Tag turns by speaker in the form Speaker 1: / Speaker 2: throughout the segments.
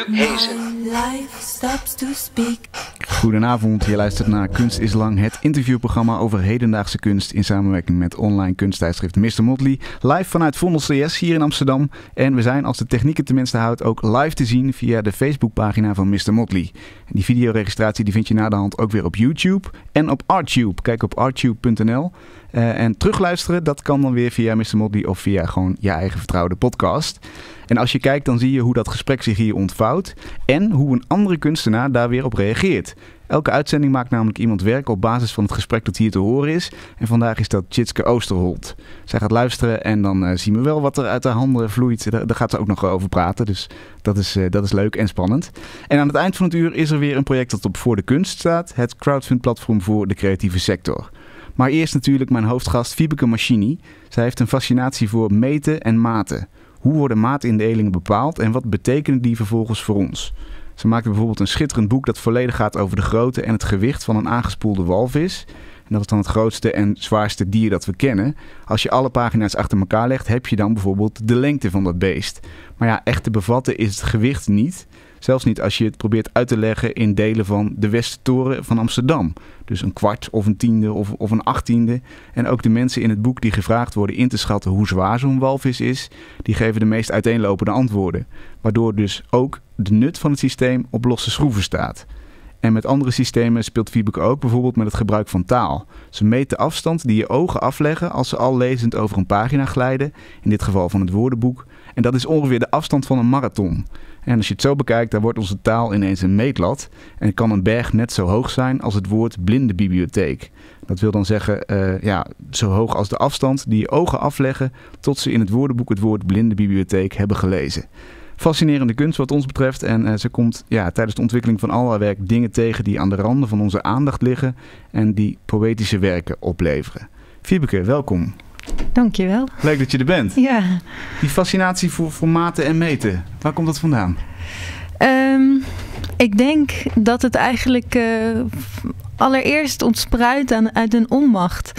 Speaker 1: Luc Heesen.
Speaker 2: Goedenavond, je luistert naar Kunst is Lang, het interviewprogramma over hedendaagse kunst in samenwerking met online kunsttijdschrift Mr. Motley. Live vanuit Vondel CS hier in Amsterdam. En we zijn, als de techniek het tenminste houdt, ook live te zien via de Facebookpagina van Mr. Motley. En die videoregistratie die vind je na de hand ook weer op YouTube en op Artube. Kijk op artube.nl. En terugluisteren, dat kan dan weer via Mr. Motley of via gewoon je eigen vertrouwde podcast. En als je kijkt, dan zie je hoe dat gesprek zich hier ontvouwt en hoe een andere kunstenaar daar weer op reageert. Elke uitzending maakt namelijk iemand werk op basis van het gesprek dat hier te horen is. En vandaag is dat Tjitske Oosterholt. Zij gaat luisteren en dan zien we wel wat er uit haar handen vloeit. Daar gaat ze ook nog over praten, dus dat is leuk en spannend. En aan het eind van het uur is er weer een project dat op Voor de Kunst staat. Het crowdfund-platform voor de creatieve sector. Maar eerst natuurlijk mijn hoofdgast Wiebeke Machini. Zij heeft een fascinatie voor meten en maten. Hoe worden maatindelingen bepaald en wat betekenen die vervolgens voor ons? Ze maakte bijvoorbeeld een schitterend boek dat volledig gaat over de grootte en het gewicht van een aangespoelde walvis. En dat is dan het grootste en zwaarste dier dat we kennen. Als je alle pagina's achter elkaar legt, heb je dan bijvoorbeeld de lengte van dat beest. Maar ja, echt te bevatten is het gewicht niet. Zelfs niet als je het probeert uit te leggen in delen van de Westertoren van Amsterdam. Dus een kwart of een tiende of een achttiende. En ook de mensen in het boek die gevraagd worden in te schatten hoe zwaar zo'n walvis is, die geven de meest uiteenlopende antwoorden. Waardoor dus ook de nut van het systeem op losse schroeven staat. En met andere systemen speelt Wiebeke ook, bijvoorbeeld met het gebruik van taal. Ze meet de afstand die je ogen afleggen als ze al lezend over een pagina glijden, in dit geval van het woordenboek. En dat is ongeveer de afstand van een marathon. En als je het zo bekijkt, dan wordt onze taal ineens een meetlat. En kan een berg net zo hoog zijn als het woord blindenbibliotheek. Dat wil dan zeggen, zo hoog als de afstand die je ogen afleggen tot ze in het woordenboek het woord blindenbibliotheek hebben gelezen. Fascinerende kunst wat ons betreft. En ze komt tijdens de ontwikkeling van al haar werk dingen tegen die aan de randen van onze aandacht liggen en die poëtische werken opleveren. Wiebeke, welkom.
Speaker 3: Dankjewel.
Speaker 2: Leuk dat je er bent.
Speaker 3: Ja.
Speaker 2: Die fascinatie voor maten en meten, waar komt dat vandaan?
Speaker 3: Ik denk dat het eigenlijk allereerst ontspruit uit een onmacht.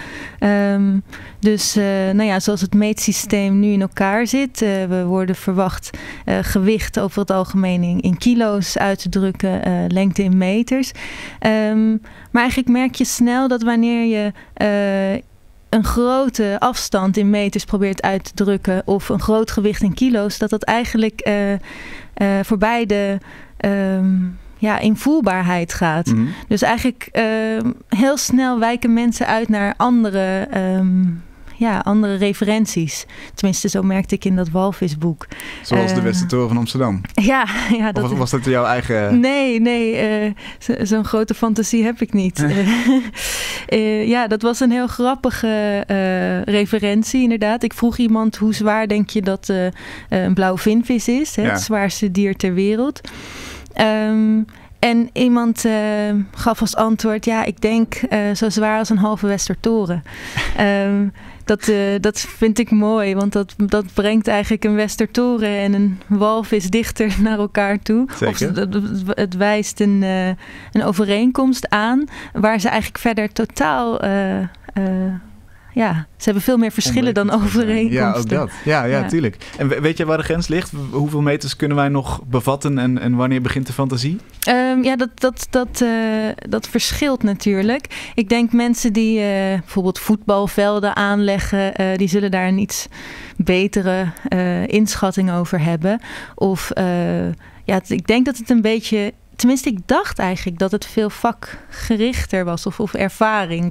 Speaker 3: Zoals het meetsysteem nu in elkaar zit. We worden verwacht gewicht over het algemeen in kilo's uit te drukken, lengte in meters. Maar eigenlijk merk je snel dat wanneer je een grote afstand in meters probeert uit te drukken of een groot gewicht in kilo's, dat eigenlijk voorbij de invoelbaarheid gaat. Mm-hmm. Dus eigenlijk heel snel wijken mensen uit naar andere referenties. Tenminste, zo merkte ik in dat walvisboek.
Speaker 2: Zoals de Westertoren van Amsterdam?
Speaker 3: Ja.
Speaker 2: Of was dat jouw eigen...
Speaker 3: Nee. Zo'n grote fantasie heb ik niet. Dat was een heel grappige referentie inderdaad. Ik vroeg iemand, hoe zwaar denk je dat een blauwe vinvis is? Het zwaarste dier ter wereld. En iemand gaf als antwoord, ik denk zo zwaar als een halve Westertoren. Dat vind ik mooi, want dat brengt eigenlijk een Westertoren en een walvis dichter naar elkaar toe.
Speaker 2: Zeker.
Speaker 3: Het wijst een overeenkomst aan, waar ze eigenlijk verder totaal... ze hebben veel meer verschillen dan overeenkomsten.
Speaker 2: Ja, ook dat. Ja, tuurlijk. En weet je waar de grens ligt? Hoeveel meters kunnen wij nog bevatten en wanneer begint de fantasie?
Speaker 3: Dat verschilt natuurlijk. Ik denk mensen die bijvoorbeeld voetbalvelden aanleggen, die zullen daar een iets betere inschatting over hebben. Of ik denk dat het een beetje... Tenminste, ik dacht eigenlijk dat het veel vakgerichter was of ervaring.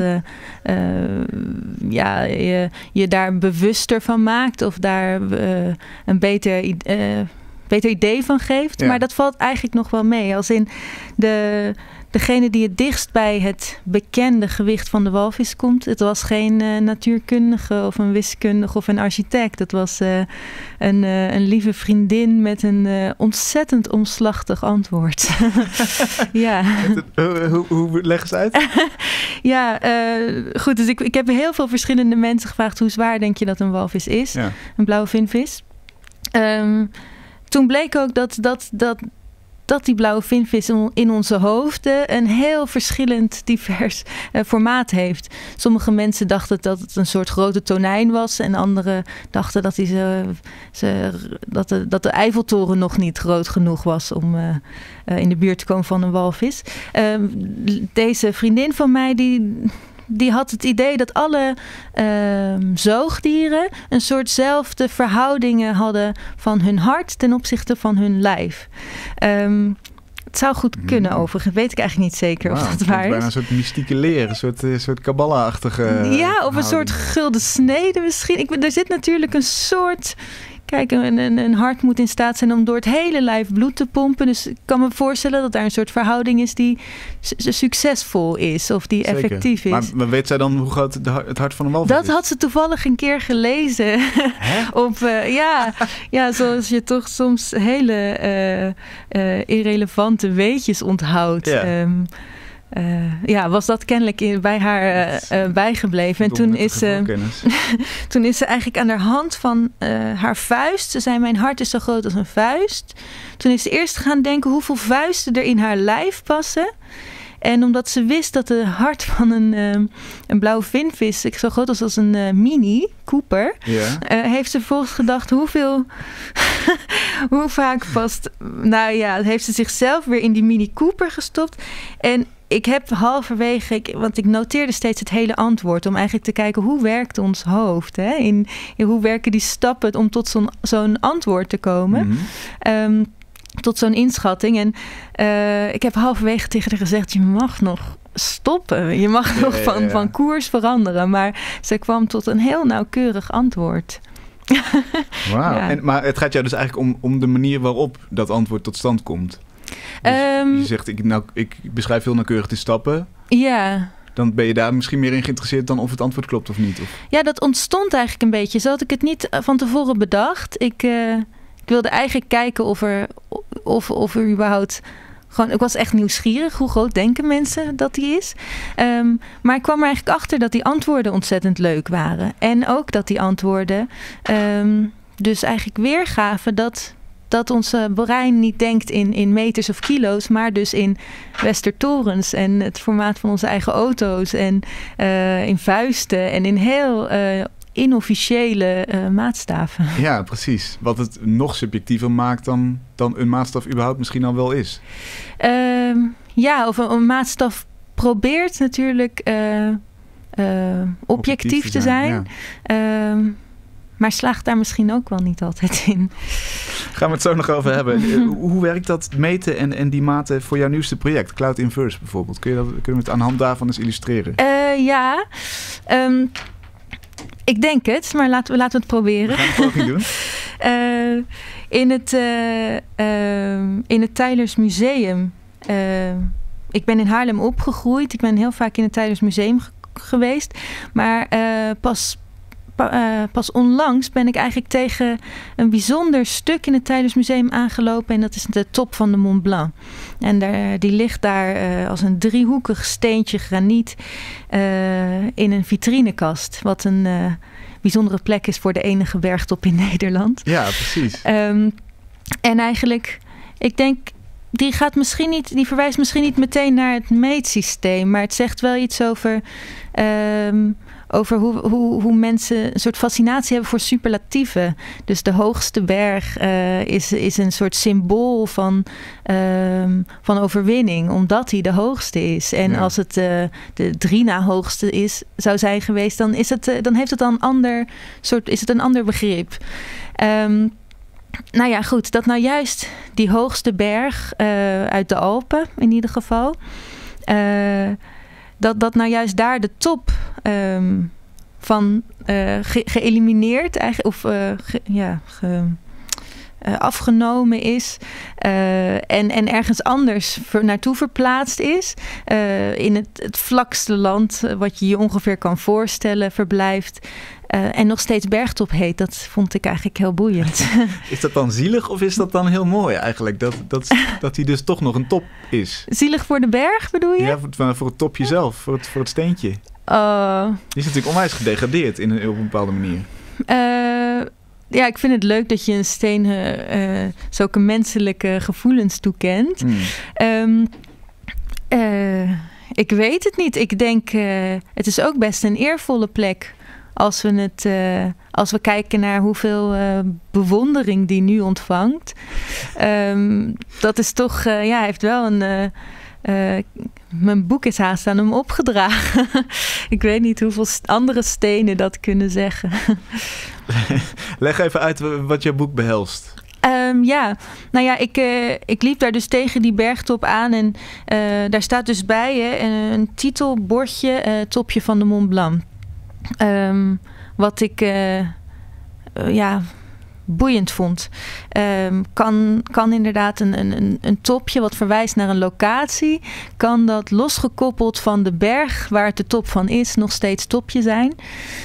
Speaker 3: Je daar bewuster van maakt of daar een beter idee van geeft. Ja. Maar dat valt eigenlijk nog wel mee. Als in degene die het dichtst bij het bekende gewicht van de walvis komt. Het was geen natuurkundige of een wiskundige of een architect. Het was een lieve vriendin met een ontzettend omslachtig antwoord. Ja.
Speaker 2: Hoe leg eens uit?
Speaker 3: Goed. Dus ik heb heel veel verschillende mensen gevraagd. Hoe zwaar denk je dat een walvis is? Ja. Een blauwe vinvis. Toen bleek ook dat dat die blauwe vinvis in onze hoofden een heel verschillend divers formaat heeft. Sommige mensen dachten dat het een soort grote tonijn was en anderen dachten dat, dat de Eiffeltoren nog niet groot genoeg was om in de buurt te komen van een walvis. Deze vriendin van mij die had het idee dat alle zoogdieren een soortzelfde verhoudingen hadden van hun hart ten opzichte van hun lijf. Het zou goed kunnen overigens. Weet ik eigenlijk niet zeker of dat waar is.
Speaker 2: Bijna een soort mystieke leer. Een soort kabbala-achtige
Speaker 3: ja, of een soort gulden snede misschien. Er zit natuurlijk een soort... Kijk, een hart moet in staat zijn om door het hele lijf bloed te pompen. Dus ik kan me voorstellen dat daar een soort verhouding is die succesvol is. Of die effectief is.
Speaker 2: Maar weet zij dan hoe groot het hart van een walvis is?
Speaker 3: Dat had ze toevallig een keer gelezen. Ja, zoals je toch soms hele irrelevante weetjes onthoudt. Ja. Was dat kennelijk bij haar bijgebleven. En toen is ze eigenlijk aan de hand van haar vuist... Ze zei, mijn hart is zo groot als een vuist. Toen is ze eerst gaan denken hoeveel vuisten er in haar lijf passen. En omdat ze wist dat het hart van een blauwe vinvis... zo groot was als een mini Cooper... heeft ze vervolgens gedacht hoe vaak past... Nou ja, heeft ze zichzelf weer in die mini Cooper gestopt. En ik heb halverwege... Want ik noteerde steeds het hele antwoord... om eigenlijk te kijken hoe werkt ons hoofd. Hè? In hoe werken die stappen om tot zo'n antwoord te komen... tot zo'n inschatting. En ik heb halverwege tegen haar gezegd... je mag nog stoppen. Je mag nog van koers veranderen. Maar ze kwam tot een heel nauwkeurig antwoord.
Speaker 2: Wauw. Ja. Maar het gaat jou dus eigenlijk om de manier waarop dat antwoord tot stand komt. Dus je zegt, ik beschrijf heel nauwkeurig de stappen.
Speaker 3: Ja.
Speaker 2: Dan ben je daar misschien meer in geïnteresseerd dan of het antwoord klopt of niet? Of?
Speaker 3: Ja, dat ontstond eigenlijk een beetje. Zo had ik het niet van tevoren bedacht. Ik wilde eigenlijk kijken of er überhaupt... ik was echt nieuwsgierig. Hoe groot denken mensen dat die is? Maar ik kwam er eigenlijk achter dat die antwoorden ontzettend leuk waren. En ook dat die antwoorden dus eigenlijk weergaven dat ons brein niet denkt in meters of kilo's, maar dus in westertorens en het formaat van onze eigen auto's en in vuisten en in heel inofficiële maatstaven.
Speaker 2: Ja, precies. Wat het nog subjectiever maakt dan een maatstaf überhaupt misschien al wel is.
Speaker 3: Ja, of een maatstaf probeert natuurlijk objectief te zijn. Ja. Maar slaagt daar misschien ook wel niet altijd in.
Speaker 2: Gaan we het zo nog over hebben. Hoe werkt dat meten en die maten voor jouw nieuwste project? Cloud Inverse bijvoorbeeld. Kunnen we het aan de hand daarvan eens illustreren?
Speaker 3: Ja. Ik denk het, maar laten we het proberen.
Speaker 2: We gaan het ook niet doen.
Speaker 3: In het Teylers Museum. Ik ben in Haarlem opgegroeid. Ik ben heel vaak in het Teylers Museum geweest. Maar pas onlangs ben ik eigenlijk tegen een bijzonder stuk in het Teylers Museum aangelopen. En dat is de top van de Mont Blanc. En die ligt daar als een driehoekig steentje graniet in een vitrinekast. Wat een bijzondere plek is voor de enige bergtop in Nederland.
Speaker 2: Ja, precies.
Speaker 3: En eigenlijk, ik denk... Die verwijst misschien niet meteen naar het meetsysteem, maar het zegt wel iets over hoe mensen een soort fascinatie hebben voor superlatieven. Dus de hoogste berg is een soort symbool van overwinning, omdat hij de hoogste is. En als het de 3 na hoogste zou zijn geweest, dan heeft het dan een ander begrip. Nou ja, goed. Dat nou juist die hoogste berg uit de Alpen, in ieder geval. Dat nou juist daar de top van geëlimineerd eigenlijk, of afgenomen is. En ergens anders naartoe verplaatst is. In het vlakste land wat je ongeveer kan voorstellen verblijft. En nog steeds bergtop heet. Dat vond ik eigenlijk heel boeiend.
Speaker 2: Is dat dan zielig of is dat dan heel mooi eigenlijk? Dat hij dus toch nog een top is.
Speaker 3: Zielig voor de berg bedoel je?
Speaker 2: Ja, voor het topje zelf. Voor het steentje. Die is natuurlijk onwijs gedegradeerd op een bepaalde manier.
Speaker 3: ik vind het leuk dat je een steen zulke menselijke gevoelens toekent. Ik weet het niet. Ik denk, het is ook best een eervolle plek. Als we kijken naar hoeveel bewondering die nu ontvangt. Dat is toch, hij heeft wel een... mijn boek is haast aan hem opgedragen. Ik weet niet hoeveel andere stenen dat kunnen zeggen.
Speaker 2: Leg even uit wat jouw boek behelst.
Speaker 3: Ik liep daar dus tegen die bergtop aan en daar staat dus bij een titelbordje, topje van de Mont Blanc. Wat ik boeiend vond. Kan inderdaad een topje wat verwijst naar een locatie, kan dat losgekoppeld van de berg waar het de top van is, nog steeds topje zijn.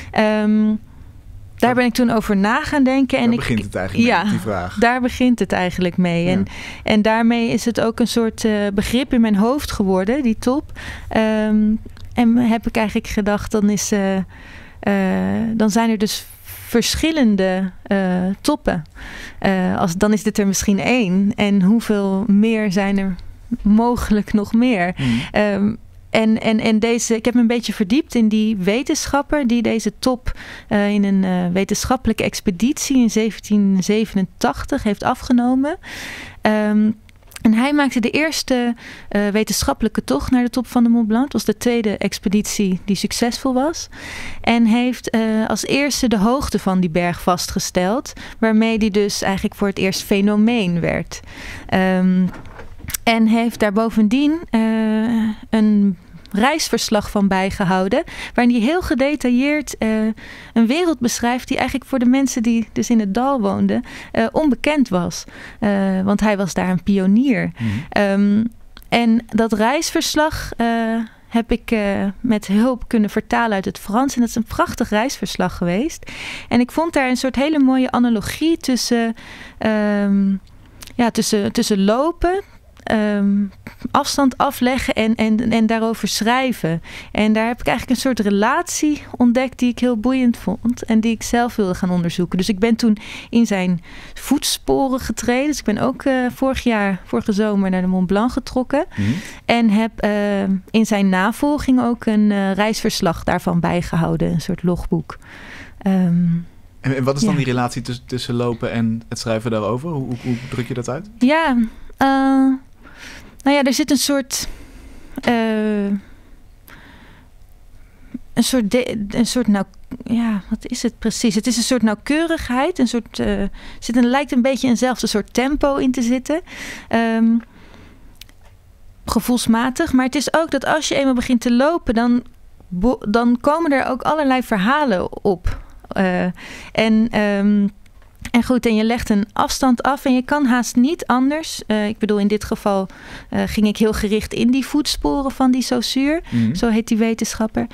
Speaker 3: Daar ben ik toen over na gaan denken.
Speaker 2: Daar begint het eigenlijk mee, die vraag.
Speaker 3: Daar begint het eigenlijk mee. Ja. En daarmee is het ook een soort begrip in mijn hoofd geworden, die top. En heb ik eigenlijk gedacht, dan zijn er dus verschillende toppen. Dan is dit er misschien 1. En hoeveel meer zijn er mogelijk nog meer? En ik heb me een beetje verdiept in die wetenschapper die deze top in een wetenschappelijke expeditie in 1787 heeft afgenomen. En hij maakte de eerste wetenschappelijke tocht naar de top van de Mont Blanc. Het was de tweede expeditie die succesvol was. En heeft als eerste de hoogte van die berg vastgesteld. Waarmee die dus eigenlijk voor het eerst fenomeen werd. En heeft daar bovendien een reisverslag van bijgehouden, waarin hij heel gedetailleerd een wereld beschrijft die eigenlijk voor de mensen die dus in het dal woonden onbekend was. Want hij was daar een pionier. En dat reisverslag heb ik met hulp kunnen vertalen uit het Frans. En dat is een prachtig reisverslag geweest. En ik vond daar een soort hele mooie analogie tussen lopen, afstand afleggen en daarover schrijven. En daar heb ik eigenlijk een soort relatie ontdekt die ik heel boeiend vond en die ik zelf wilde gaan onderzoeken. Dus ik ben toen in zijn voetsporen getreden. Dus ik ben ook vorige zomer naar de Mont Blanc getrokken. En heb in zijn navolging ook een reisverslag daarvan bijgehouden. Een soort logboek.
Speaker 2: En wat is dan die relatie tussen lopen en het schrijven daarover? Hoe druk je dat uit?
Speaker 3: Er zit een soort wat is het precies? Het is een soort nauwkeurigheid, lijkt een beetje eenzelfde soort tempo in te zitten. Gevoelsmatig, maar het is ook dat als je eenmaal begint te lopen, dan komen er ook allerlei verhalen op. En goed, en je legt een afstand af en je kan haast niet anders. Ik bedoel, in dit geval ging ik heel gericht in die voetsporen van die Saussure. Zo heet die wetenschapper.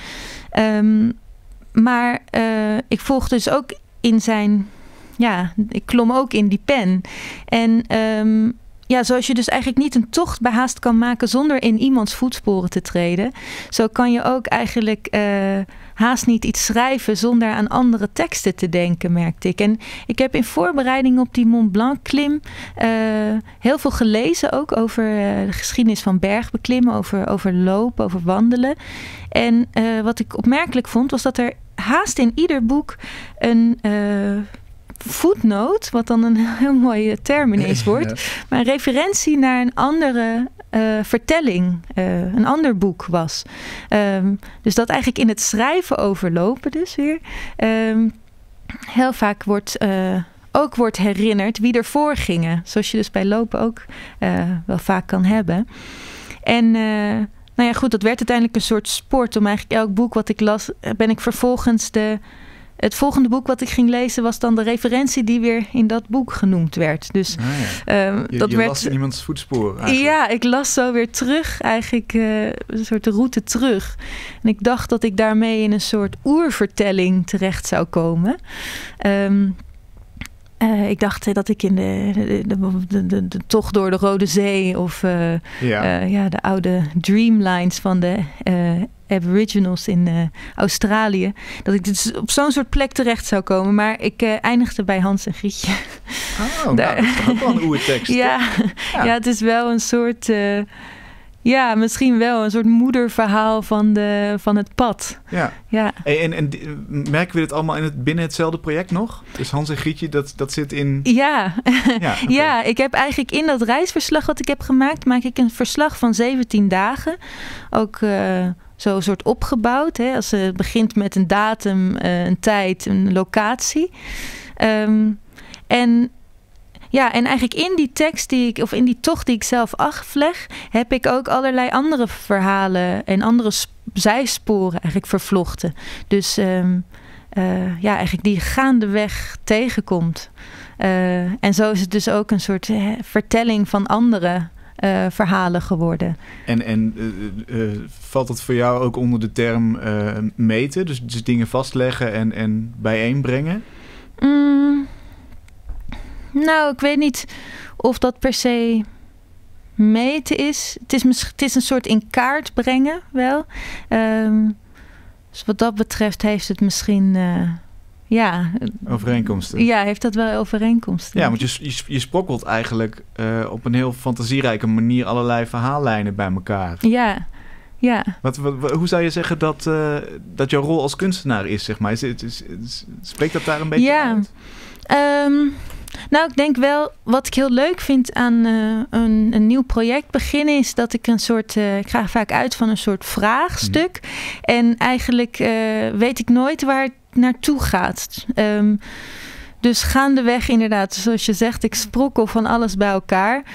Speaker 3: Maar ik volgde dus ook in zijn... ik klom ook in die pen. En zoals je dus eigenlijk niet een tocht behaast kan maken zonder in iemands voetsporen te treden. Zo kan je ook eigenlijk haast niet iets schrijven zonder aan andere teksten te denken, merkte ik. En ik heb in voorbereiding op die Mont Blanc klim heel veel gelezen ook over de geschiedenis van bergbeklimmen, over lopen, over wandelen. En wat ik opmerkelijk vond was dat er haast in ieder boek een voetnoot, wat dan een heel mooie term ineens wordt, maar een referentie naar een andere vertelling, een ander boek was. Dus dat eigenlijk in het schrijven over lopen dus weer heel vaak wordt herinnerd wie ervoor gingen. Zoals je dus bij lopen ook wel vaak kan hebben. En goed, dat werd uiteindelijk een soort sport. Om eigenlijk elk boek wat ik las, ben ik vervolgens het volgende boek wat ik ging lezen was dan de referentie die weer in dat boek genoemd werd. Dus
Speaker 2: je las in iemands voetsporen eigenlijk.
Speaker 3: Ja, ik las zo weer terug, eigenlijk een soort route terug. En ik dacht dat ik daarmee in een soort oervertelling terecht zou komen. ik dacht dat ik in de tocht door de Rode Zee of de oude Dreamlines van de Aboriginals in Australië, dat ik dus op zo'n soort plek terecht zou komen. Maar ik eindigde bij Hans en Grietje.
Speaker 2: Oh, dat is toch ook wel een oertekst.
Speaker 3: Ja, het is wel een soort... misschien wel een soort moederverhaal van het pad.
Speaker 2: Ja. En merken we dit allemaal binnen hetzelfde project nog? Dus Hans en Grietje, dat zit in...
Speaker 3: Ja. Okay. Ja, ik heb eigenlijk in dat reisverslag wat ik heb gemaakt, maak ik een verslag van 17 dagen. Ook zo'n soort opgebouwd. Hè? Als het begint met een datum, een tijd, een locatie. En eigenlijk in die tekst in die tocht die ik zelf afleg, heb ik ook allerlei andere verhalen en andere zijsporen eigenlijk vervlochten. Dus eigenlijk die je gaandeweg tegenkomt. En zo is het dus ook een soort vertelling van andere verhalen geworden.
Speaker 2: En valt dat voor jou ook onder de term meten? Dus dingen vastleggen en bijeenbrengen?
Speaker 3: Nou, ik weet niet of dat per se meten is. Het is een soort in kaart brengen wel. Dus wat dat betreft heeft het misschien...
Speaker 2: overeenkomsten.
Speaker 3: Ja, heeft dat wel overeenkomsten.
Speaker 2: Ja, want je sprokkelt eigenlijk op een heel fantasierijke manier allerlei verhaallijnen bij elkaar.
Speaker 3: Ja.
Speaker 2: Hoe zou je zeggen dat jouw rol als kunstenaar is, zeg maar? Spreekt dat daar een beetje uit?
Speaker 3: Nou, ik denk wel, wat ik heel leuk vind aan een nieuw project beginnen, is dat ik ik ga vaak uit van een soort vraagstuk. En eigenlijk weet ik nooit waar het naartoe gaat. Dus gaandeweg inderdaad, zoals je zegt, ik sprokkel van alles bij elkaar.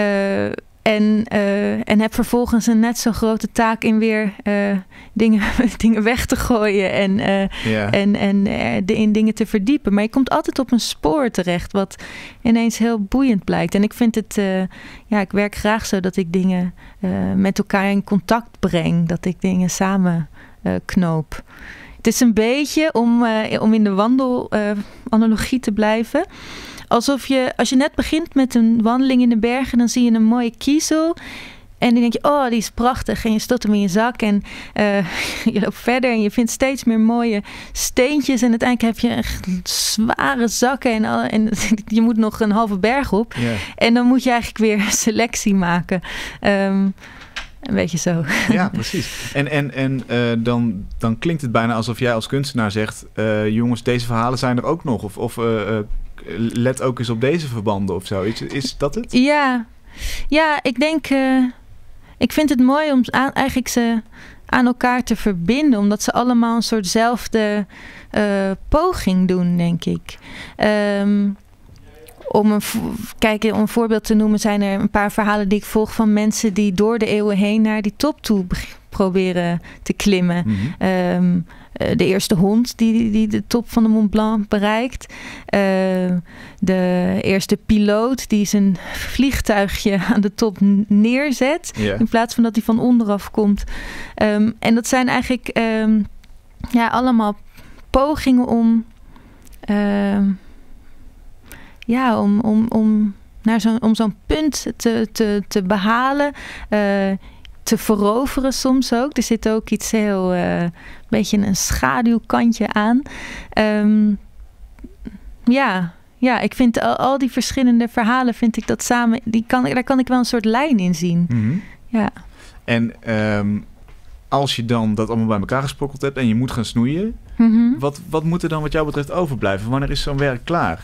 Speaker 3: En heb vervolgens een net zo grote taak in weer dingen weg te gooien en in dingen te verdiepen. Maar je komt altijd op een spoor terecht wat ineens heel boeiend blijkt. En ik vind het, ik werk graag zo dat ik dingen met elkaar in contact breng. Dat ik dingen samen knoop. Het is een beetje, om in de wandelanalogie te blijven, alsof als je net begint met een wandeling in de bergen, dan zie je een mooie kiezel. En dan denk je, die is prachtig. En je stopt hem in je zak en je loopt verder en je vindt steeds meer mooie steentjes. En uiteindelijk heb je echt zware zakken en je moet nog een halve berg op. Yeah. En dan moet je eigenlijk weer selectie maken. Een beetje zo.
Speaker 2: Ja, precies. En dan klinkt het bijna alsof jij als kunstenaar zegt, jongens, deze verhalen zijn er ook nog. Of let ook eens op deze verbanden of zo. Is dat het?
Speaker 3: Ja, ik denk... ik vind het mooi om eigenlijk ze aan elkaar te verbinden. Omdat ze allemaal een soortzelfde poging doen, denk ik. Om een voorbeeld te noemen, zijn er een paar verhalen die ik volg van mensen die door de eeuwen heen naar die top toe proberen te klimmen. Mm-hmm. De eerste hond die de top van de Mont Blanc bereikt. De eerste piloot die zijn vliegtuigje aan de top neerzet. Yeah. In plaats van dat hij van onderaf komt. En dat zijn eigenlijk allemaal pogingen om om zo'n punt te behalen. Te veroveren soms ook. Er zit ook iets heel... beetje een schaduwkantje aan. Ik vind al die verschillende verhalen, vind ik dat samen... Daar kan ik wel een soort lijn in zien.
Speaker 2: Mm-hmm.
Speaker 3: Ja.
Speaker 2: En als je dan dat allemaal bij elkaar gesprokkeld hebt en je moet gaan snoeien...
Speaker 3: Mm-hmm.
Speaker 2: Wat moet er dan wat jou betreft overblijven? Wanneer is zo'n werk klaar?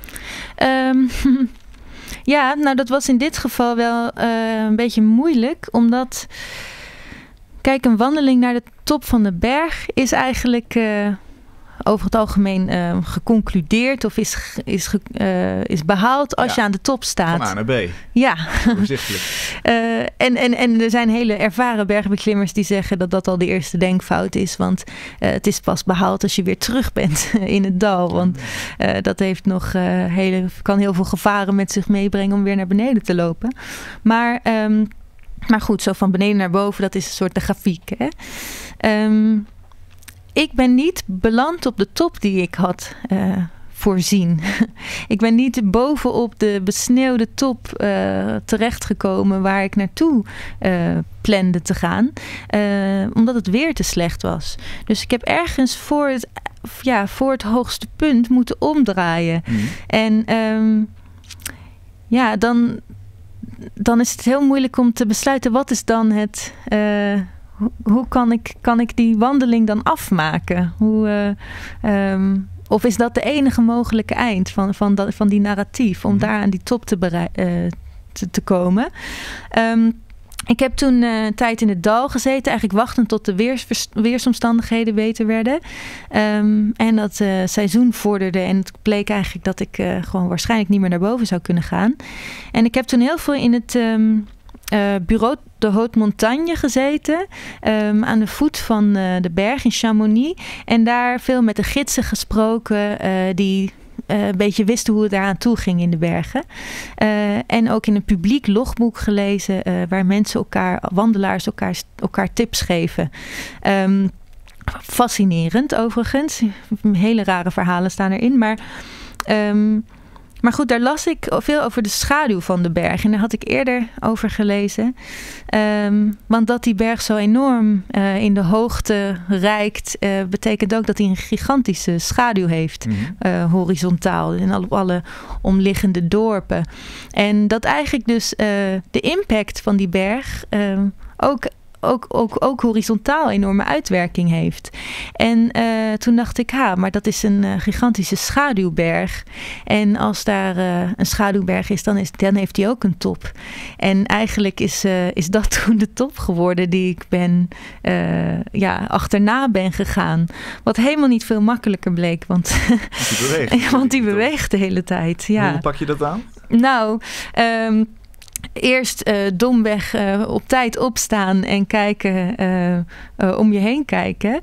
Speaker 3: Dat was in dit geval wel een beetje moeilijk. Omdat, kijk, een wandeling naar de top van de berg is eigenlijk over het algemeen geconcludeerd of is behaald als je aan de top staat.
Speaker 2: Van A naar B.
Speaker 3: Ja.
Speaker 2: Overzichtelijk.
Speaker 3: En er zijn hele ervaren bergbeklimmers die zeggen dat dat al de eerste denkfout is. Want het is pas behaald als je weer terug bent in het dal. Want dat heeft kan heel veel gevaren met zich meebrengen om weer naar beneden te lopen. Maar goed, zo van beneden naar boven, dat is een soort de grafiek. Hè? Ik ben niet beland op de top die ik had voorzien. Ik ben niet bovenop de besneeuwde top terechtgekomen waar ik naartoe plande te gaan. Omdat het weer te slecht was. Dus ik heb ergens voor het hoogste punt moeten omdraaien. En dan is het heel moeilijk om te besluiten wat is dan het... hoe kan ik die wandeling dan afmaken? Of is dat de enige mogelijke eind van die narratief om daar aan die top te komen? Ik heb toen een tijd in het dal gezeten, eigenlijk wachtend tot de weersomstandigheden beter werden. En dat seizoen vorderde en het bleek eigenlijk dat ik gewoon waarschijnlijk niet meer naar boven zou kunnen gaan. En ik heb toen heel veel in het bureau de Haute Montagne gezeten, aan de voet van de berg in Chamonix. En daar veel met de gidsen gesproken die... een beetje wisten hoe het daaraan toe ging in de bergen. En ook in een publiek logboek gelezen... waar mensen wandelaars elkaar tips geven. Fascinerend overigens. Hele rare verhalen staan erin. Maar goed, daar las ik veel over de schaduw van de berg. En daar had ik eerder over gelezen. Want dat die berg zo enorm in de hoogte reikt... betekent ook dat hij een gigantische schaduw heeft. Horizontaal. En op alle omliggende dorpen. En dat eigenlijk dus de impact van die berg... ook horizontaal enorme uitwerking heeft. En toen dacht ik, maar dat is een gigantische schaduwberg. En als daar een schaduwberg is, dan heeft die ook een top. En eigenlijk is dat toen de top geworden die ik achterna ben gegaan. Wat helemaal niet veel makkelijker bleek, want die beweegt de hele tijd. Ja.
Speaker 2: Hoe pak je dat aan?
Speaker 3: Nou... Eerst domweg op tijd opstaan en kijken, om je heen kijken.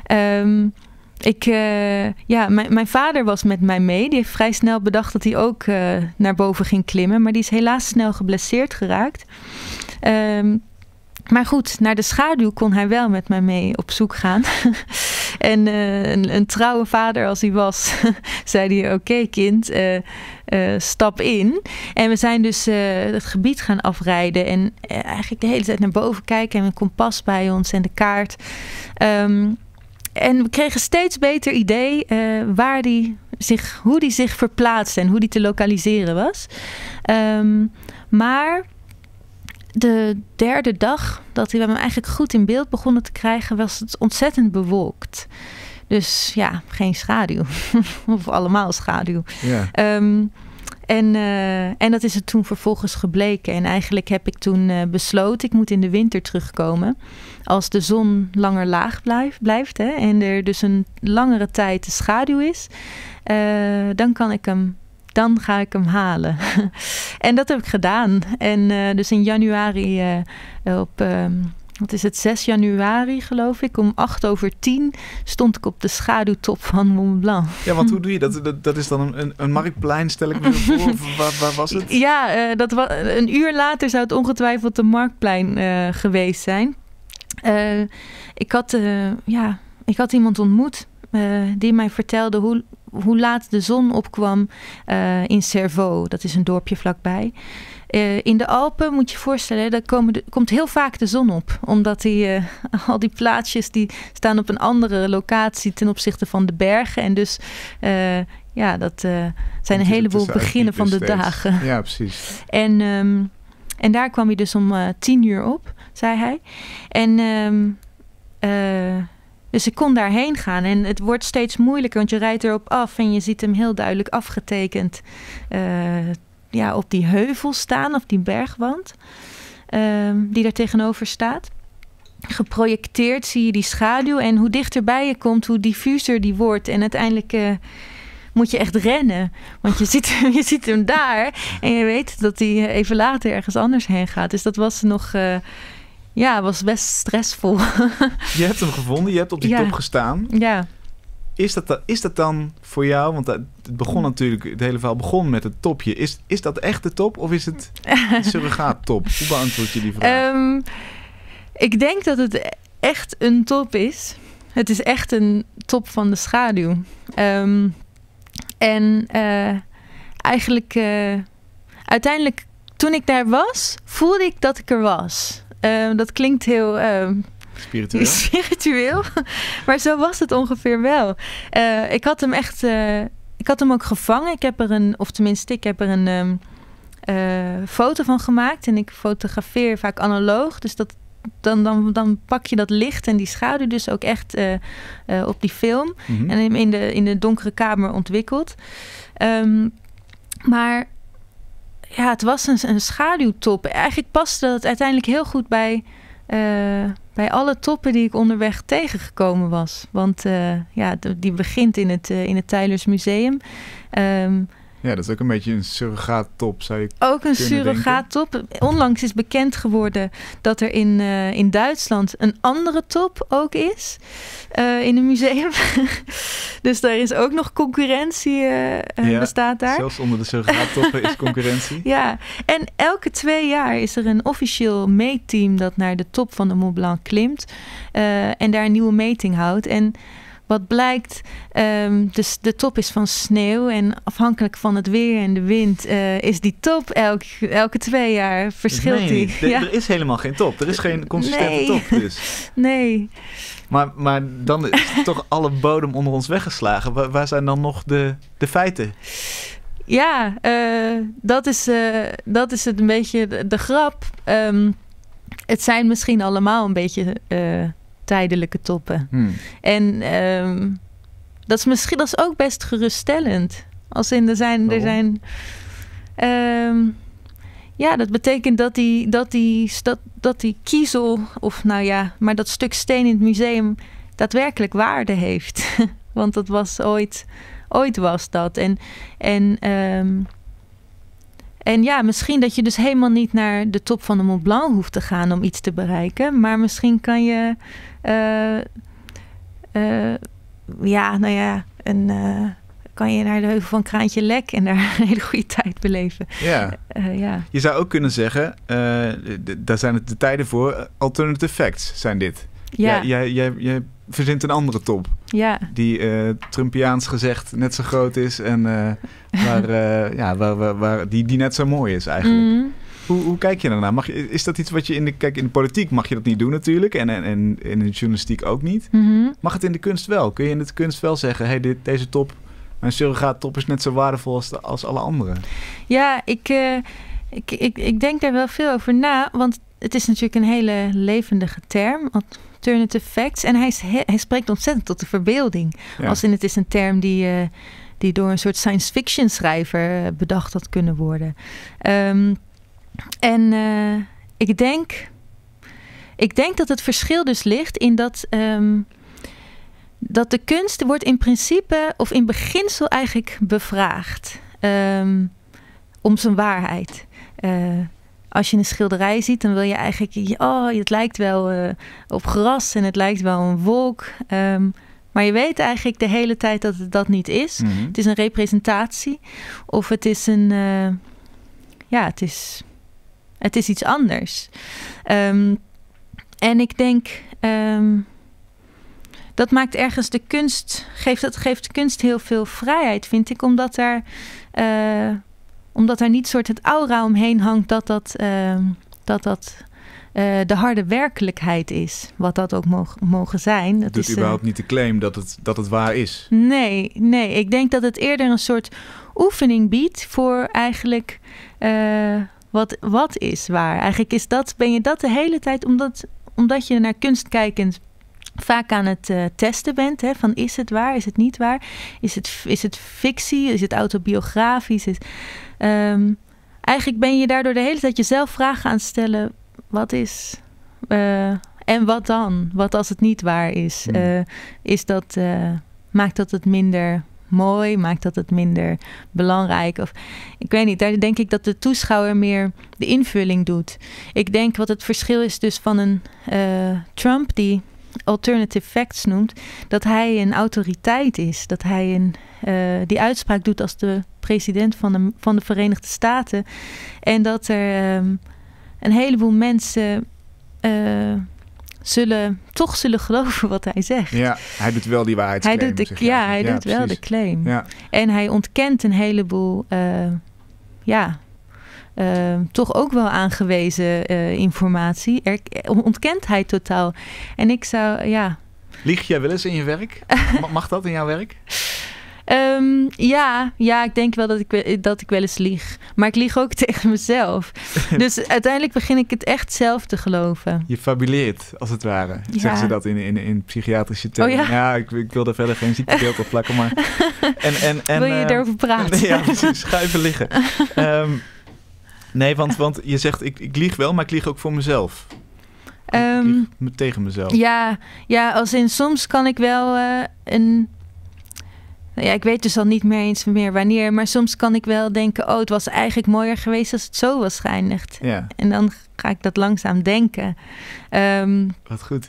Speaker 3: Mijn vader was met mij mee. Die heeft vrij snel bedacht dat hij ook naar boven ging klimmen. Maar die is helaas snel geblesseerd geraakt. Maar goed, naar de schaduw kon hij wel met mij mee op zoek gaan. En een trouwe vader als hij was, zei hij... Oké, kind, stap in. En we zijn dus het gebied gaan afrijden. En eigenlijk de hele tijd naar boven kijken. En een kompas bij ons en de kaart. En we kregen steeds beter idee hoe die zich verplaatste. En hoe die te lokaliseren was. Maar... de derde dag dat we hem eigenlijk goed in beeld begonnen te krijgen... was het ontzettend bewolkt. Dus ja, geen schaduw. Of allemaal schaduw. Yeah. En dat is het toen vervolgens gebleken. En eigenlijk heb ik toen besloten... ik moet in de winter terugkomen. Als de zon langer laag blijft... Hè, en er dus een langere tijd de schaduw is... dan ga ik hem halen. En dat heb ik gedaan. En dus in januari op 6 januari geloof ik, om 9:08 stond ik op de schaduwtop van Mont Blanc.
Speaker 2: Ja, want hoe doe je dat? Dat is dan een marktplein, stel ik me voor? Of waar was het?
Speaker 3: Ja, een uur later zou het ongetwijfeld een marktplein geweest zijn. Ik had iemand ontmoet die mij vertelde hoe laat de zon opkwam in Cerveau. Dat is een dorpje vlakbij. In de Alpen, moet je je voorstellen, daar komt heel vaak de zon op. Omdat al die plaatsjes die staan op een andere locatie ten opzichte van de bergen. En dus dat zijn een heleboel beginnen van de dagen.
Speaker 2: Ja, precies.
Speaker 3: En daar kwam hij dus om 10:00 op, zei hij. Dus ik kon daarheen gaan en het wordt steeds moeilijker, want je rijdt erop af en je ziet hem heel duidelijk afgetekend op die heuvel staan, of die bergwand die daar tegenover staat. Geprojecteerd zie je die schaduw en hoe dichterbij je komt, hoe diffuser die wordt. En uiteindelijk moet je echt rennen, want je ziet hem daar en je weet dat hij even later ergens anders heen gaat. Dus dat was nog... was best stressvol.
Speaker 2: Je hebt hem gevonden, je hebt op die top gestaan.
Speaker 3: Ja.
Speaker 2: Is dat dan voor jou, want het begon natuurlijk, het hele verhaal begon met het topje. Is dat echt de top of is het een surrogaat top? Hoe beantwoord je die vraag?
Speaker 3: Ik denk dat het echt een top is. Het is echt een top van de schaduw. En eigenlijk uiteindelijk toen ik daar was, voelde ik dat ik er was. Dat klinkt heel spiritueel. Maar zo was het ongeveer wel. Ik had hem echt... ik had hem ook gevangen. Ik heb er een foto van gemaakt. En ik fotografeer vaak analoog. Dus dan pak je dat licht en die schaduw dus ook echt op die film. Mm-hmm. En in de donkere kamer ontwikkeld. Maar ja, het was een schaduwtop. Eigenlijk paste dat uiteindelijk heel goed bij alle toppen die ik onderweg tegengekomen was. Want die begint in het Teylers Museum.
Speaker 2: Ja, dat is ook een beetje een surrogaattop, zou je
Speaker 3: ook een surrogaattop. Onlangs is bekend geworden dat er in Duitsland een andere top ook is. In een museum. Dus daar is ook nog concurrentie bestaat daar.
Speaker 2: Zelfs onder de surrogaattoppen is concurrentie.
Speaker 3: Ja, en elke 2 jaar is er een officieel meetteam dat naar de top van de Mont Blanc klimt. En daar een nieuwe meting houdt. En wat blijkt, dus de top is van sneeuw en afhankelijk van het weer en de wind is die top elke 2 jaar verschilt die.
Speaker 2: Er is helemaal geen top. Er is geen consistente top dus.
Speaker 3: Nee.
Speaker 2: Maar dan is toch alle bodem onder ons weggeslagen. Waar zijn dan nog de feiten?
Speaker 3: Ja, dat is het een beetje de grap. Het zijn misschien allemaal een beetje... tijdelijke toppen. En dat is ook best geruststellend. Als in er zijn dat betekent dat die kiezel of maar dat stuk steen in het museum daadwerkelijk waarde heeft. Want dat was ooit was dat. En ja, misschien dat je dus helemaal niet naar de top van de Mont Blanc hoeft te gaan om iets te bereiken. Maar misschien kan je... kan je naar de heuvel van Kraantje Lek en daar een hele goede tijd beleven.
Speaker 2: Ja. Je zou ook kunnen zeggen, daar zijn het de tijden voor. Alternative facts zijn dit. Ja. Jij verzint een andere top.
Speaker 3: Ja.
Speaker 2: Die Trumpiaans gezegd net zo groot is en waar die net zo mooi is eigenlijk. Mm-hmm. Hoe kijk je daarnaar? Is dat iets wat je in de politiek mag je dat niet doen natuurlijk en in de journalistiek ook niet.
Speaker 3: Mm-hmm.
Speaker 2: Mag het in de kunst wel? Kun je in de kunst wel zeggen, hey, deze top, mijn surrogaattop is net zo waardevol als alle andere?
Speaker 3: Ja, ik denk daar wel veel over na, want het is natuurlijk een hele levendige term, alternative facts, en hij spreekt ontzettend tot de verbeelding. Ja. Als in het is een term die door een soort science fiction schrijver bedacht had kunnen worden. Ik denk dat het verschil dus ligt in dat de kunst wordt in principe of in beginsel eigenlijk bevraagd om zijn waarheid. Als je een schilderij ziet, dan wil je eigenlijk... het lijkt wel op gras en het lijkt wel een wolk. Maar je weet eigenlijk de hele tijd dat het dat niet is. Mm-hmm. Het is een representatie. Of het is een... Het is iets anders. En ik denk... dat maakt ergens de kunst... Geeft de kunst heel veel vrijheid, vind ik. Omdat daar niet soort het aura omheen hangt... dat de harde werkelijkheid is. Wat dat ook mogen zijn.
Speaker 2: Dat is überhaupt niet de claim dat het waar is.
Speaker 3: Nee. Ik denk dat het eerder een soort oefening biedt... voor eigenlijk... Wat is waar? Eigenlijk ben je dat de hele tijd... omdat je naar kunst kijkend... vaak aan het testen bent. Hè, van is het waar? Is het niet waar? Is het fictie? Is het autobiografisch? Eigenlijk ben je daardoor de hele tijd jezelf vragen aan het stellen. Wat is? En wat dan? Wat als het niet waar is? Maakt dat het minder mooi? Maakt dat het minder belangrijk? Of ik weet niet, daar denk ik dat de toeschouwer meer de invulling doet. Ik denk wat het verschil is dus van een Trump die alternative facts noemt, dat hij een autoriteit is. Dat hij die uitspraak doet als de president van de Verenigde Staten. En dat er een heleboel mensen toch zullen geloven wat hij zegt.
Speaker 2: Ja, hij doet wel die waarheidsclaim.
Speaker 3: Hij doet wel de claim.
Speaker 2: Ja.
Speaker 3: En hij ontkent een heleboel, toch ook wel aangewezen informatie. Ontkent hij totaal. En ik zou,
Speaker 2: Lieg jij wel eens in je werk? Mag dat in jouw werk?
Speaker 3: Ik denk wel dat ik wel eens lieg. Maar ik lieg ook tegen mezelf. Dus uiteindelijk begin ik het echt zelf te geloven.
Speaker 2: Je fabuleert, als het ware.
Speaker 3: Ja.
Speaker 2: Zeggen ze dat in psychiatrische termen.
Speaker 3: Oh ja?
Speaker 2: Ja, ik wil daar verder geen ziektebeeld op plakken. Maar...
Speaker 3: Wil je erover praten?
Speaker 2: Ja, precies. Ga even liggen. Nee, want je zegt, ik lieg wel, maar ik lieg ook voor mezelf. Ik lieg tegen mezelf.
Speaker 3: Ja, als in soms kan ik wel ik weet dus al niet meer eens meer wanneer, maar soms kan ik wel denken, het was eigenlijk mooier geweest als het zo was geëindigd.
Speaker 2: Ja.
Speaker 3: En dan ga ik dat langzaam denken.
Speaker 2: Wat goed.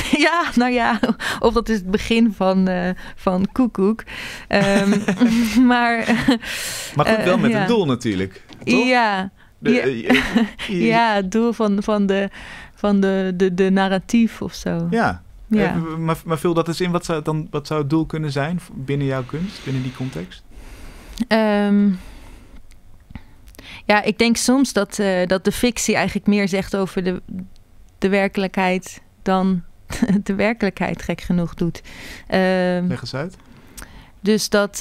Speaker 3: Of dat is het begin van Koekoek. Maar
Speaker 2: goed, wel met een doel natuurlijk, toch?
Speaker 3: Ja. Het doel van de narratief of zo.
Speaker 2: Ja.
Speaker 3: Ja.
Speaker 2: Maar vul dat eens in. Wat zou het doel kunnen zijn binnen jouw kunst, binnen die context?
Speaker 3: Ik denk soms dat de fictie eigenlijk meer zegt over de werkelijkheid dan de werkelijkheid gek genoeg doet.
Speaker 2: Leg eens uit.
Speaker 3: Dus dat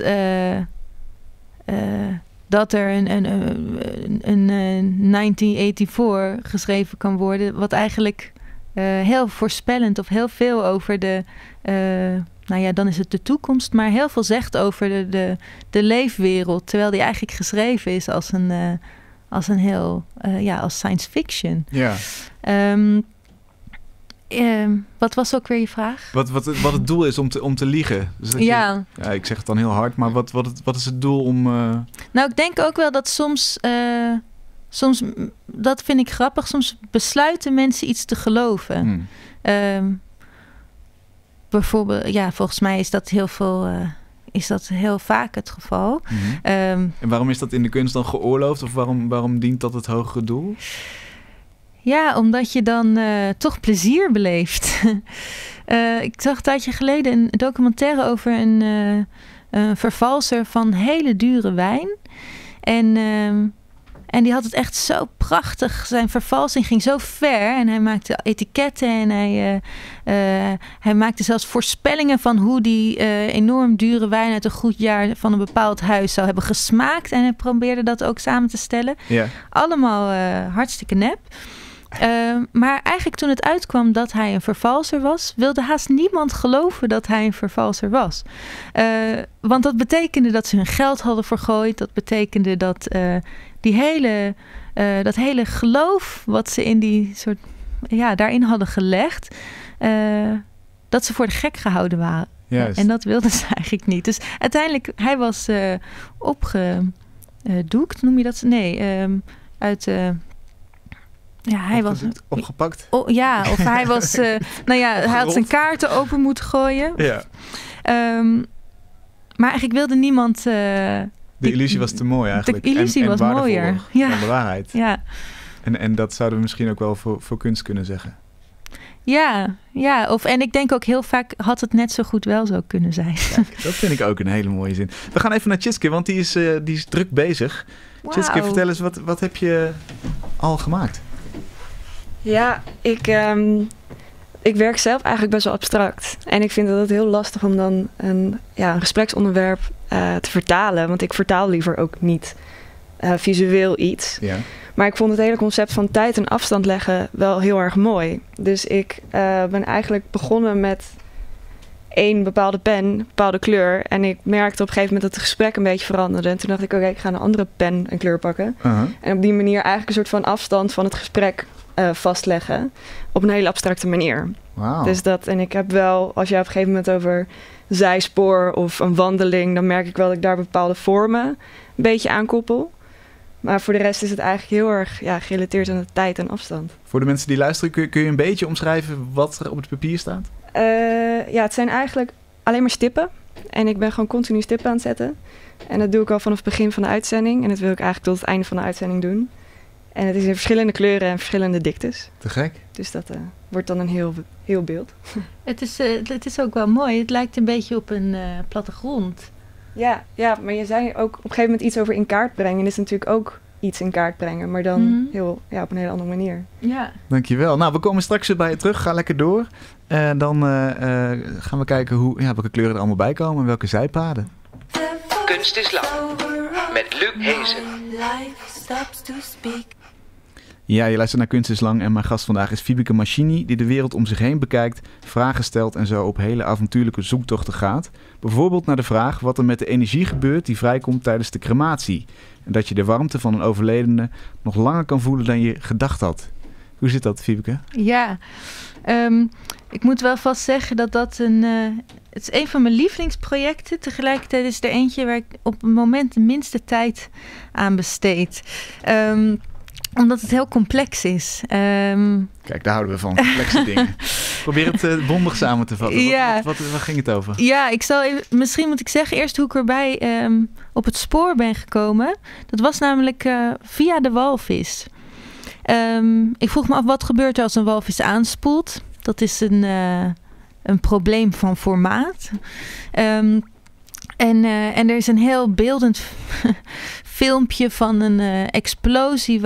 Speaker 3: er een 1984 geschreven kan worden, wat eigenlijk heel voorspellend of heel veel over dan is het de toekomst, maar heel veel zegt over de leefwereld, terwijl die eigenlijk geschreven is als science fiction.
Speaker 2: Ja.
Speaker 3: Wat was ook weer je vraag?
Speaker 2: Wat het doel is om te liegen. Dus ik zeg het dan heel hard, maar wat is het doel om...
Speaker 3: Nou, ik denk ook wel dat soms, dat vind ik grappig, soms besluiten mensen iets te geloven. Bijvoorbeeld, volgens mij is dat heel vaak het geval.
Speaker 2: Mm-hmm. En waarom is dat in de kunst dan geoorloofd? Of waarom dient dat het hogere doel?
Speaker 3: Ja, omdat je dan toch plezier beleeft. Ik zag een tijdje geleden een documentaire over een vervalser van hele dure wijn. En die had het echt zo prachtig. Zijn vervalsing ging zo ver. En hij maakte etiketten. En hij maakte zelfs voorspellingen van hoe die enorm dure wijn uit een goed jaar van een bepaald huis zou hebben gesmaakt. En hij probeerde dat ook samen te stellen.
Speaker 2: Ja.
Speaker 3: Allemaal hartstikke nep. Maar eigenlijk toen het uitkwam dat hij een vervalser was, wilde haast niemand geloven dat hij een vervalser was. Want dat betekende dat ze hun geld hadden vergooid. Dat betekende dat dat hele geloof wat ze in die soort, daarin hadden gelegd, dat ze voor de gek gehouden waren.
Speaker 2: Juist.
Speaker 3: En dat wilden ze eigenlijk niet. Dus uiteindelijk, hij was opgedoekt, noem je dat? Nee, hij was
Speaker 2: opgepakt.
Speaker 3: Of hij was... hij had zijn kaarten open moeten gooien.
Speaker 2: Ja.
Speaker 3: Maar eigenlijk wilde niemand...
Speaker 2: de illusie was te mooi eigenlijk.
Speaker 3: De illusie was mooier.
Speaker 2: Dan de waarheid.
Speaker 3: Ja.
Speaker 2: En dat zouden we misschien ook wel voor kunst kunnen zeggen.
Speaker 3: Ja. En ik denk ook heel vaak had het net zo goed wel zo kunnen zijn.
Speaker 2: Kijk, dat vind ik ook een hele mooie zin. We gaan even naar Tjitske, want die is druk bezig. Wow. Tjitske, vertel eens, wat heb je al gemaakt?
Speaker 1: Ja, ik werk zelf eigenlijk best wel abstract. En ik vind het heel lastig om dan een gespreksonderwerp te vertalen. Want ik vertaal liever ook niet visueel iets. Ja. Maar ik vond het hele concept van tijd en afstand leggen wel heel erg mooi. Dus ik ben eigenlijk begonnen met één bepaalde pen, een bepaalde kleur. En ik merkte op een gegeven moment dat het gesprek een beetje veranderde. En toen dacht ik, oké, ik ga een andere pen en kleur pakken. Uh-huh. En op die manier eigenlijk een soort van afstand van het gesprek vastleggen. Op een hele abstracte manier.
Speaker 2: Wow.
Speaker 1: Dus en ik heb wel, als je op een gegeven moment over zijspoor of een wandeling, dan merk ik wel dat ik daar bepaalde vormen een beetje aan koppel. Maar voor de rest is het eigenlijk heel erg gerelateerd aan de tijd en afstand.
Speaker 2: Voor de mensen die luisteren, kun je een beetje omschrijven wat er op het papier staat?
Speaker 1: Het zijn eigenlijk alleen maar stippen. En ik ben gewoon continu stippen aan het zetten. En dat doe ik al vanaf het begin van de uitzending. En dat wil ik eigenlijk tot het einde van de uitzending doen. En het is in verschillende kleuren en verschillende diktes.
Speaker 2: Te gek.
Speaker 1: Dus dat wordt dan een heel beeld.
Speaker 3: Het is ook wel mooi. Het lijkt een beetje op een plattegrond.
Speaker 1: Ja, maar je zei ook op een gegeven moment iets over in kaart brengen. En is natuurlijk ook iets in kaart brengen, maar dan op een hele andere manier.
Speaker 3: Ja.
Speaker 2: Dankjewel. Nou, we komen straks weer bij je terug. Ga lekker door. En dan gaan we kijken welke kleuren er allemaal bij komen en welke zijpaden.
Speaker 4: Kunst is lang. Met Luc Hezen.
Speaker 2: Ja, je luistert naar Kunst is lang en mijn gast vandaag is Fibeke Machini, die de wereld om zich heen bekijkt, vragen stelt en zo op hele avontuurlijke zoektochten gaat. Bijvoorbeeld naar de vraag wat er met de energie gebeurt die vrijkomt tijdens de crematie. En dat je de warmte van een overledene nog langer kan voelen dan je gedacht had. Hoe zit dat, Fibeke?
Speaker 3: Ja, ik moet wel vast zeggen dat het is een van mijn lievelingsprojecten. Tegelijkertijd is er eentje waar ik op het moment de minste tijd aan besteed. Omdat het heel complex is.
Speaker 2: Kijk, daar houden we van. Complexe dingen. Probeer het bondig samen te vatten.
Speaker 3: Ja.
Speaker 2: Wat ging het over?
Speaker 3: Ja, misschien moet ik zeggen eerst hoe ik erbij op het spoor ben gekomen. Dat was namelijk via de walvis. Ik vroeg me af, wat gebeurt er als een walvis aanspoelt? Dat is een probleem van formaat. En er is een heel beeldend filmpje van een explosie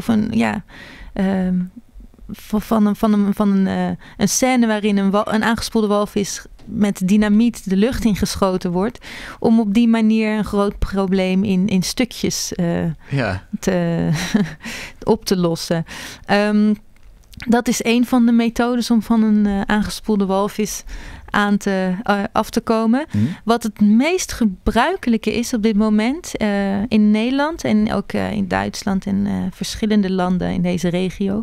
Speaker 3: een scène waarin een aangespoelde walvis met dynamiet de lucht ingeschoten wordt, om op die manier een groot probleem in stukjes op te lossen. Dat is een van de methodes om van een aangespoelde walvis af te komen. Wat het meest gebruikelijke is op dit moment in Nederland en ook in Duitsland en verschillende landen in deze regio,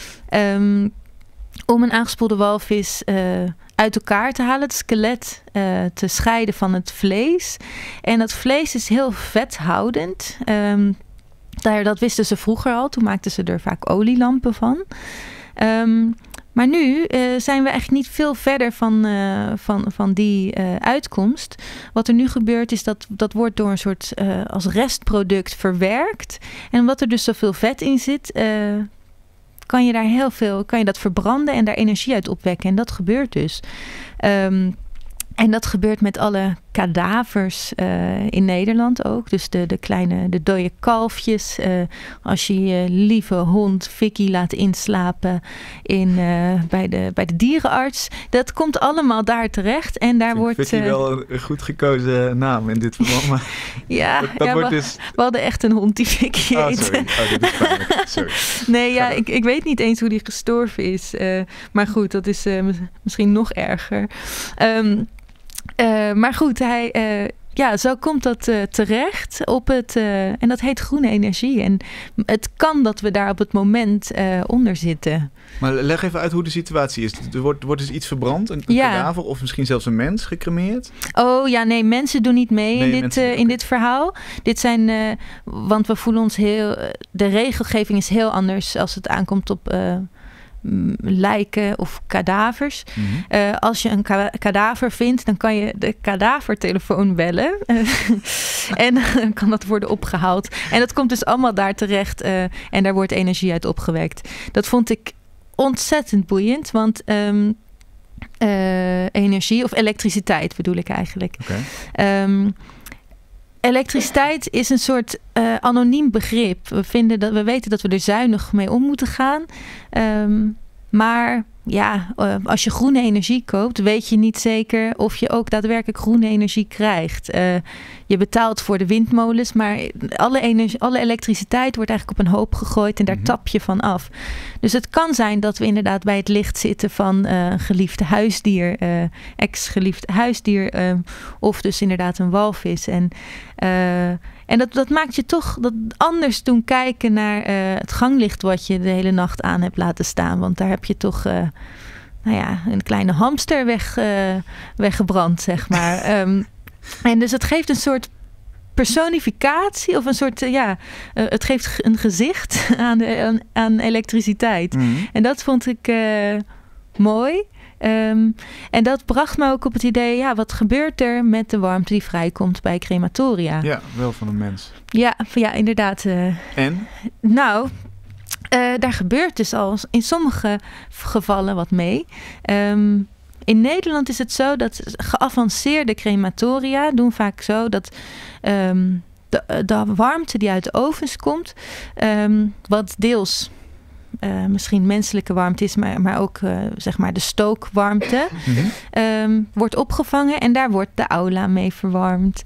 Speaker 3: om een aangespoelde walvis uit elkaar te halen, het skelet te scheiden van het vlees. En dat vlees is heel vethoudend. Dat wisten ze vroeger al. Toen maakten ze er vaak olielampen van. Maar nu zijn we echt niet veel verder van die uitkomst. Wat er nu gebeurt is dat wordt door een soort als restproduct verwerkt. En omdat er dus zoveel vet in zit, kan je dat verbranden en daar energie uit opwekken. En dat gebeurt dus. En dat gebeurt met alle kadavers in Nederland ook. Dus de dode kalfjes. Als je je lieve hond Vicky laat inslapen bij de dierenarts. Dat komt allemaal daar terecht. En daar wordt
Speaker 2: Vicky wel een goed gekozen naam in dit verband. Maar
Speaker 3: we hadden echt een hond die Vicky heet.
Speaker 2: Sorry. Dit is pijnlijk. Sorry.
Speaker 3: Nee, ja, ik weet niet eens hoe die gestorven is. Maar goed, dat is misschien nog erger. Maar goed, zo komt dat terecht op en dat heet groene energie. En het kan dat we daar op het moment onder zitten.
Speaker 2: Maar leg even uit hoe de situatie is. Er wordt dus iets verbrand, een kadaver of misschien zelfs een mens gecremeerd? Oh ja, nee, mensen doen niet mee in dit verhaal. Dit zijn, want we voelen ons de regelgeving is heel anders als het aankomt op lijken of kadavers. Als je een kadaver vindt, dan kan je de kadavertelefoon bellen. En dan kan dat worden opgehaald. En dat komt dus allemaal daar terecht. En daar wordt energie uit opgewekt. Dat vond ik ontzettend boeiend. Want energie, of elektriciteit bedoel ik eigenlijk. Okay. Elektriciteit is een soort anoniem begrip. We weten dat we er zuinig mee om moeten gaan. Maar ja, als je groene energie koopt, weet je niet zeker of je ook daadwerkelijk groene energie krijgt. Je betaalt voor de windmolens, maar alle elektriciteit wordt eigenlijk op een hoop gegooid en daar tap je van af. Dus het kan zijn dat we inderdaad bij het licht zitten van een geliefd huisdier, ex-geliefd huisdier, of dus inderdaad een walvis. En dat maakt je toch anders doen kijken naar het ganglicht wat je de hele nacht aan hebt laten staan. Want daar heb je toch een kleine hamster weggebrand, zeg maar. En dus het geeft een soort personificatie of een soort, het geeft een gezicht aan elektriciteit. En dat vond ik mooi. En dat bracht me ook op het idee, wat gebeurt er met de warmte die vrijkomt bij crematoria? Ja, wel van een mens.
Speaker 3: Ja, inderdaad.
Speaker 2: En?
Speaker 3: Nou, Daar gebeurt dus al in sommige gevallen wat mee. In Nederland is het zo dat geavanceerde crematoria doen vaak zo dat de warmte die uit de ovens komt, wat deels misschien menselijke warmte is, maar ook zeg maar de stookwarmte, wordt opgevangen en daar wordt de aula mee verwarmd,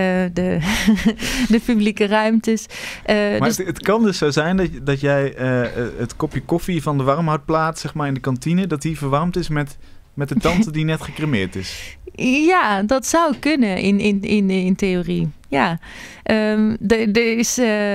Speaker 3: de publieke ruimtes.
Speaker 2: Maar dus het kan dus zo zijn dat jij het kopje koffie van de warmhoutplaat, zeg maar in de kantine, dat die verwarmd is met de tante die net gecremeerd is.
Speaker 3: Ja, dat zou kunnen in theorie. Ja, er is...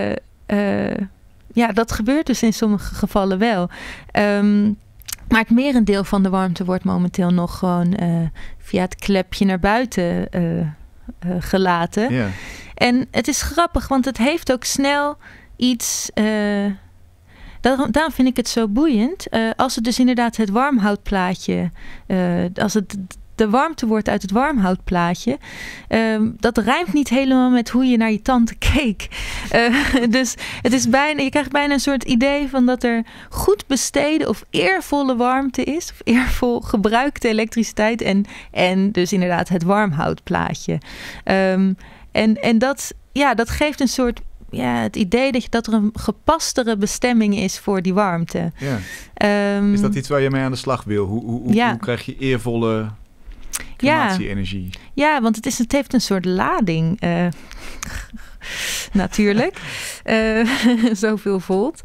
Speaker 3: ja, dat gebeurt dus in sommige gevallen wel. Maar het merendeel van de warmte wordt momenteel nog gewoon via het klepje naar buiten gelaten. Yeah. En het is grappig, want het heeft ook snel iets... Daarom vind ik het zo boeiend. Als het dus inderdaad het warmhoutplaatje... als het de warmte wordt uit het warmhoutplaatje... dat rijmt niet helemaal met hoe je naar je tante keek. Dus het is je krijgt bijna een soort idee van dat er goed besteden of eervolle warmte is. Of eervol gebruikte elektriciteit. En dus inderdaad het warmhoutplaatje. En dat geeft een soort... Ja, het idee dat er een gepastere bestemming is voor die warmte. Ja.
Speaker 2: Is dat iets waar je mee aan de slag wil? Hoe krijg je eervolle crematie-energie?
Speaker 3: Ja, want het heeft een soort lading. Natuurlijk. Zoveel volt.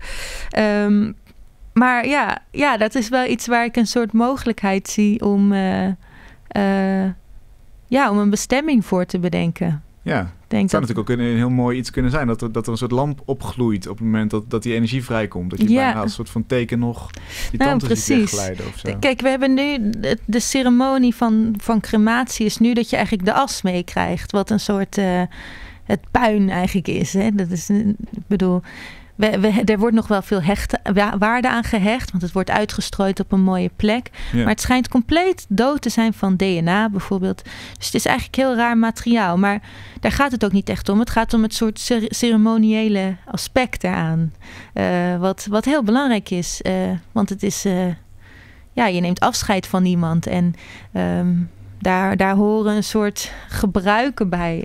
Speaker 3: Maar ja, dat is wel iets waar ik een soort mogelijkheid zie om een bestemming voor te bedenken.
Speaker 2: Ja, het zou natuurlijk ook een heel mooi iets kunnen zijn. Dat er een soort lamp opgloeit op het moment dat die energie vrijkomt. Dat je bijna als een soort van teken nog die tante ziet wegglijden of zo.
Speaker 3: Kijk, we hebben nu de ceremonie van crematie is nu dat je eigenlijk de as meekrijgt. Wat een soort het puin eigenlijk is. Hè? Dat is, ik bedoel... Er wordt nog wel veel waarde aan gehecht, want het wordt uitgestrooid op een mooie plek. Ja. Maar het schijnt compleet dood te zijn van DNA bijvoorbeeld. Dus het is eigenlijk heel raar materiaal. Maar daar gaat het ook niet echt om. Het gaat om het soort ceremoniële aspect eraan. Wat heel belangrijk is. Want het is... je neemt afscheid van iemand. En daar horen een soort gebruiken bij.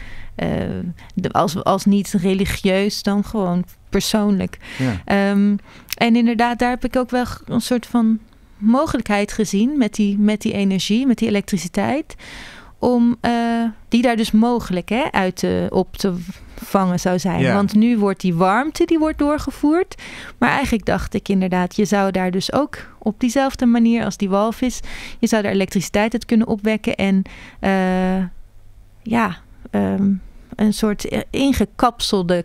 Speaker 3: Als niet religieus, dan gewoon persoonlijk. Ja. En inderdaad, daar heb ik ook wel een soort van mogelijkheid gezien met die energie, met die elektriciteit, om die daar dus mogelijk op te vangen zou zijn. Ja. Want nu wordt die warmte die wordt doorgevoerd. Maar eigenlijk dacht ik inderdaad, je zou daar dus ook op diezelfde manier als die walvis, je zou daar elektriciteit uit kunnen opwekken en een soort ingekapselde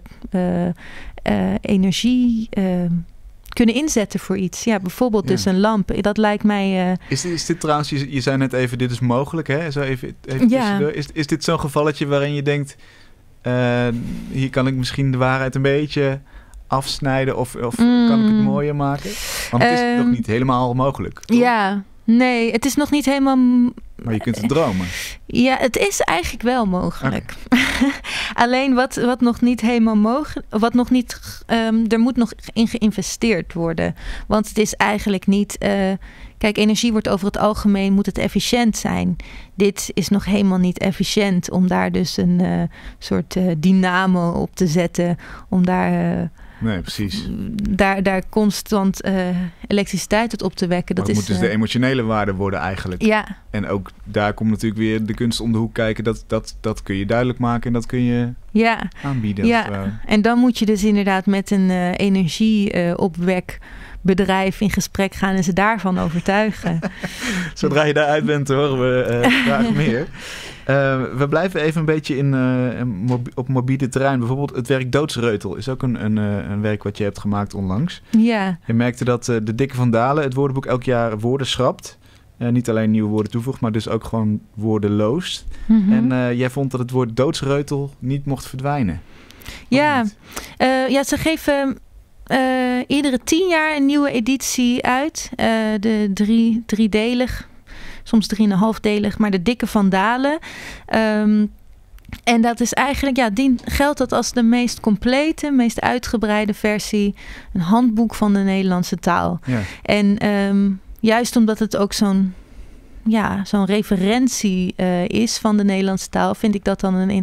Speaker 3: energie kunnen inzetten voor iets. Ja, bijvoorbeeld dus een lamp. Dat lijkt mij...
Speaker 2: Is dit trouwens, je zei net even, dit is mogelijk, hè? Zo even is dit zo'n gevalletje waarin je denkt, hier kan ik misschien de waarheid een beetje afsnijden of kan ik het mooier maken? Want het is nog niet helemaal mogelijk, toch?
Speaker 3: Ja, nee, het is nog niet helemaal...
Speaker 2: Maar je kunt het dromen.
Speaker 3: Ja, het is eigenlijk wel mogelijk. Okay. Alleen wat nog niet helemaal mogelijk... er moet nog in geïnvesteerd worden. Want het is eigenlijk niet... kijk, energie wordt over het algemeen... moet het efficiënt zijn. Dit is nog helemaal niet efficiënt... om daar dus een soort dynamo op te zetten. Om daar...
Speaker 2: Nee, precies.
Speaker 3: Daar constant elektriciteit uit op te wekken.
Speaker 2: Dat moet dus de emotionele waarde worden eigenlijk.
Speaker 3: Ja.
Speaker 2: En ook daar komt natuurlijk weer de kunst om de hoek kijken. Dat kun je duidelijk maken en dat kun je aanbieden.
Speaker 3: Ja, en dan moet je dus inderdaad met een energieopwekbedrijf in gesprek gaan en ze daarvan overtuigen.
Speaker 2: Zodra je daaruit bent, horen we graag meer. We blijven even een beetje op mobiele terrein. Bijvoorbeeld het werk Doodsreutel is ook een werk wat je hebt gemaakt onlangs.
Speaker 3: Ja.
Speaker 2: Je merkte dat de Dikke van Dalen het woordenboek elk jaar woorden schrapt. Niet alleen nieuwe woorden toevoegt, maar dus ook gewoon woorden loost. Mm-hmm. En jij vond dat het woord doodsreutel niet mocht verdwijnen.
Speaker 3: Ja, ze geven iedere 10 jaar een nieuwe editie uit. De driedelig. Soms 3,5-delig, maar de Dikke van Dalen. En dat is eigenlijk, geldt dat als de meest complete, meest uitgebreide versie, een handboek van de Nederlandse taal. Ja. En juist omdat het ook zo'n referentie is van de Nederlandse taal, vind ik dat dan een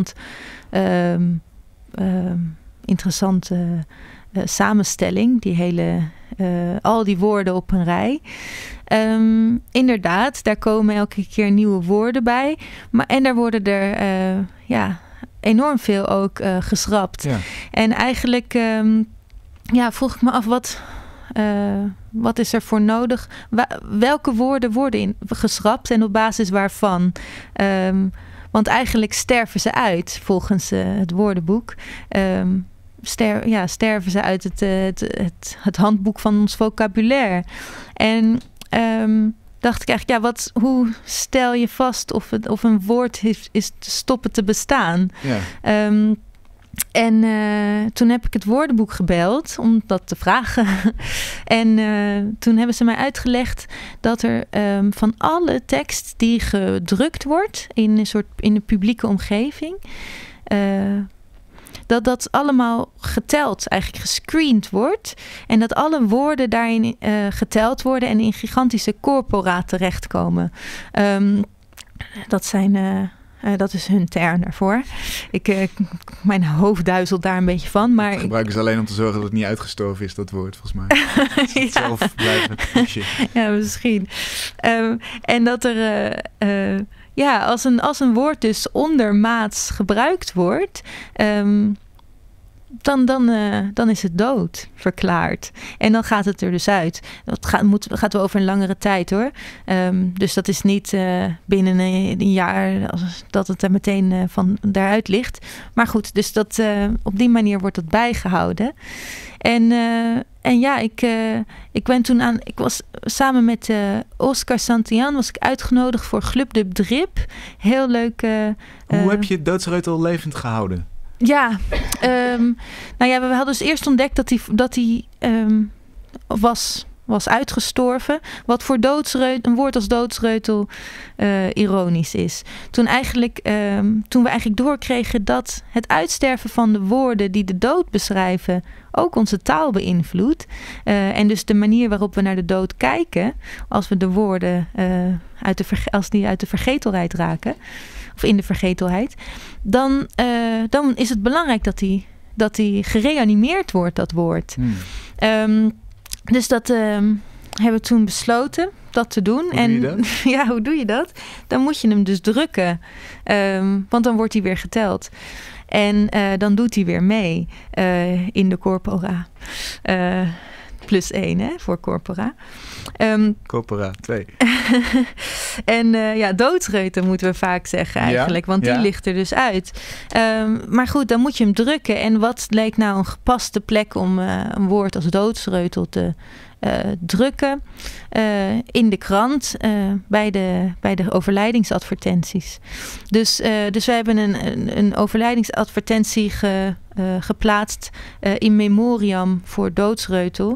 Speaker 3: interessante samenstelling. Die al die woorden op een rij. Inderdaad, daar komen elke keer nieuwe woorden bij. En daar worden er enorm veel ook geschrapt. Ja. En eigenlijk vroeg ik me af, wat is er voor nodig? Welke woorden worden geschrapt en op basis waarvan? Want eigenlijk sterven ze uit volgens het woordenboek. Sterven ze uit het handboek van ons vocabulaire. En dacht ik eigenlijk, hoe stel je vast of een woord is te stoppen te bestaan? Ja. En toen heb ik het woordenboek gebeld om dat te vragen. En toen hebben ze mij uitgelegd dat er van alle tekst die gedrukt wordt in een publieke omgeving, dat allemaal geteld, eigenlijk gescreend wordt. En dat alle woorden daarin geteld worden en in gigantische corpora terechtkomen. Dat is hun term daarvoor. Mijn hoofd duizelt daar een beetje van. Maar
Speaker 2: gebruiken ze alleen om te zorgen dat het niet uitgestorven is, dat woord, volgens mij. Het zelf blijven.
Speaker 3: Ja, misschien. En dat er als een woord dus ondermaats gebruikt wordt, dan is het dood verklaard. En dan gaat het er dus uit. Dat gaat wel over een langere tijd, hoor. Dus dat is niet binnen een jaar dat het er meteen van daaruit ligt. Maar goed, dus dat op die manier wordt dat bijgehouden. Ik ben toen ik was samen met Oscar Santillan was ik uitgenodigd voor Club de Drip. Heel leuk.
Speaker 2: Hoe heb je doodsreutel levend gehouden?
Speaker 3: Ja, we hadden dus eerst ontdekt dat hij was uitgestorven. Wat voor een woord als doodsreutel ironisch is. Toen we eigenlijk doorkregen dat het uitsterven van de woorden die de dood beschrijven ook onze taal beïnvloedt. En dus de manier waarop we naar de dood kijken, als we de woorden als die uit de vergetelheid raken, of in de vergetelheid, dan is het belangrijk dat die gereanimeerd wordt, dat woord. Dus dat hebben we toen besloten dat te doen.
Speaker 2: Hoe doe je dat?
Speaker 3: Ja, hoe doe je dat? Dan moet je hem dus drukken. Want dan wordt hij weer geteld. En dan doet hij weer mee in de corpora. +1 voor corpora.
Speaker 2: Corpora 2.
Speaker 3: En doodsreuten moeten we vaak zeggen eigenlijk. Want die ligt er dus uit. Maar goed, dan moet je hem drukken. En wat leek nou een gepaste plek om een woord als doodsreutel te drukken? In de krant bij de overlijdingsadvertenties. Dus we hebben een overlijdingsadvertentie geplaatst in memoriam voor doodsreutel.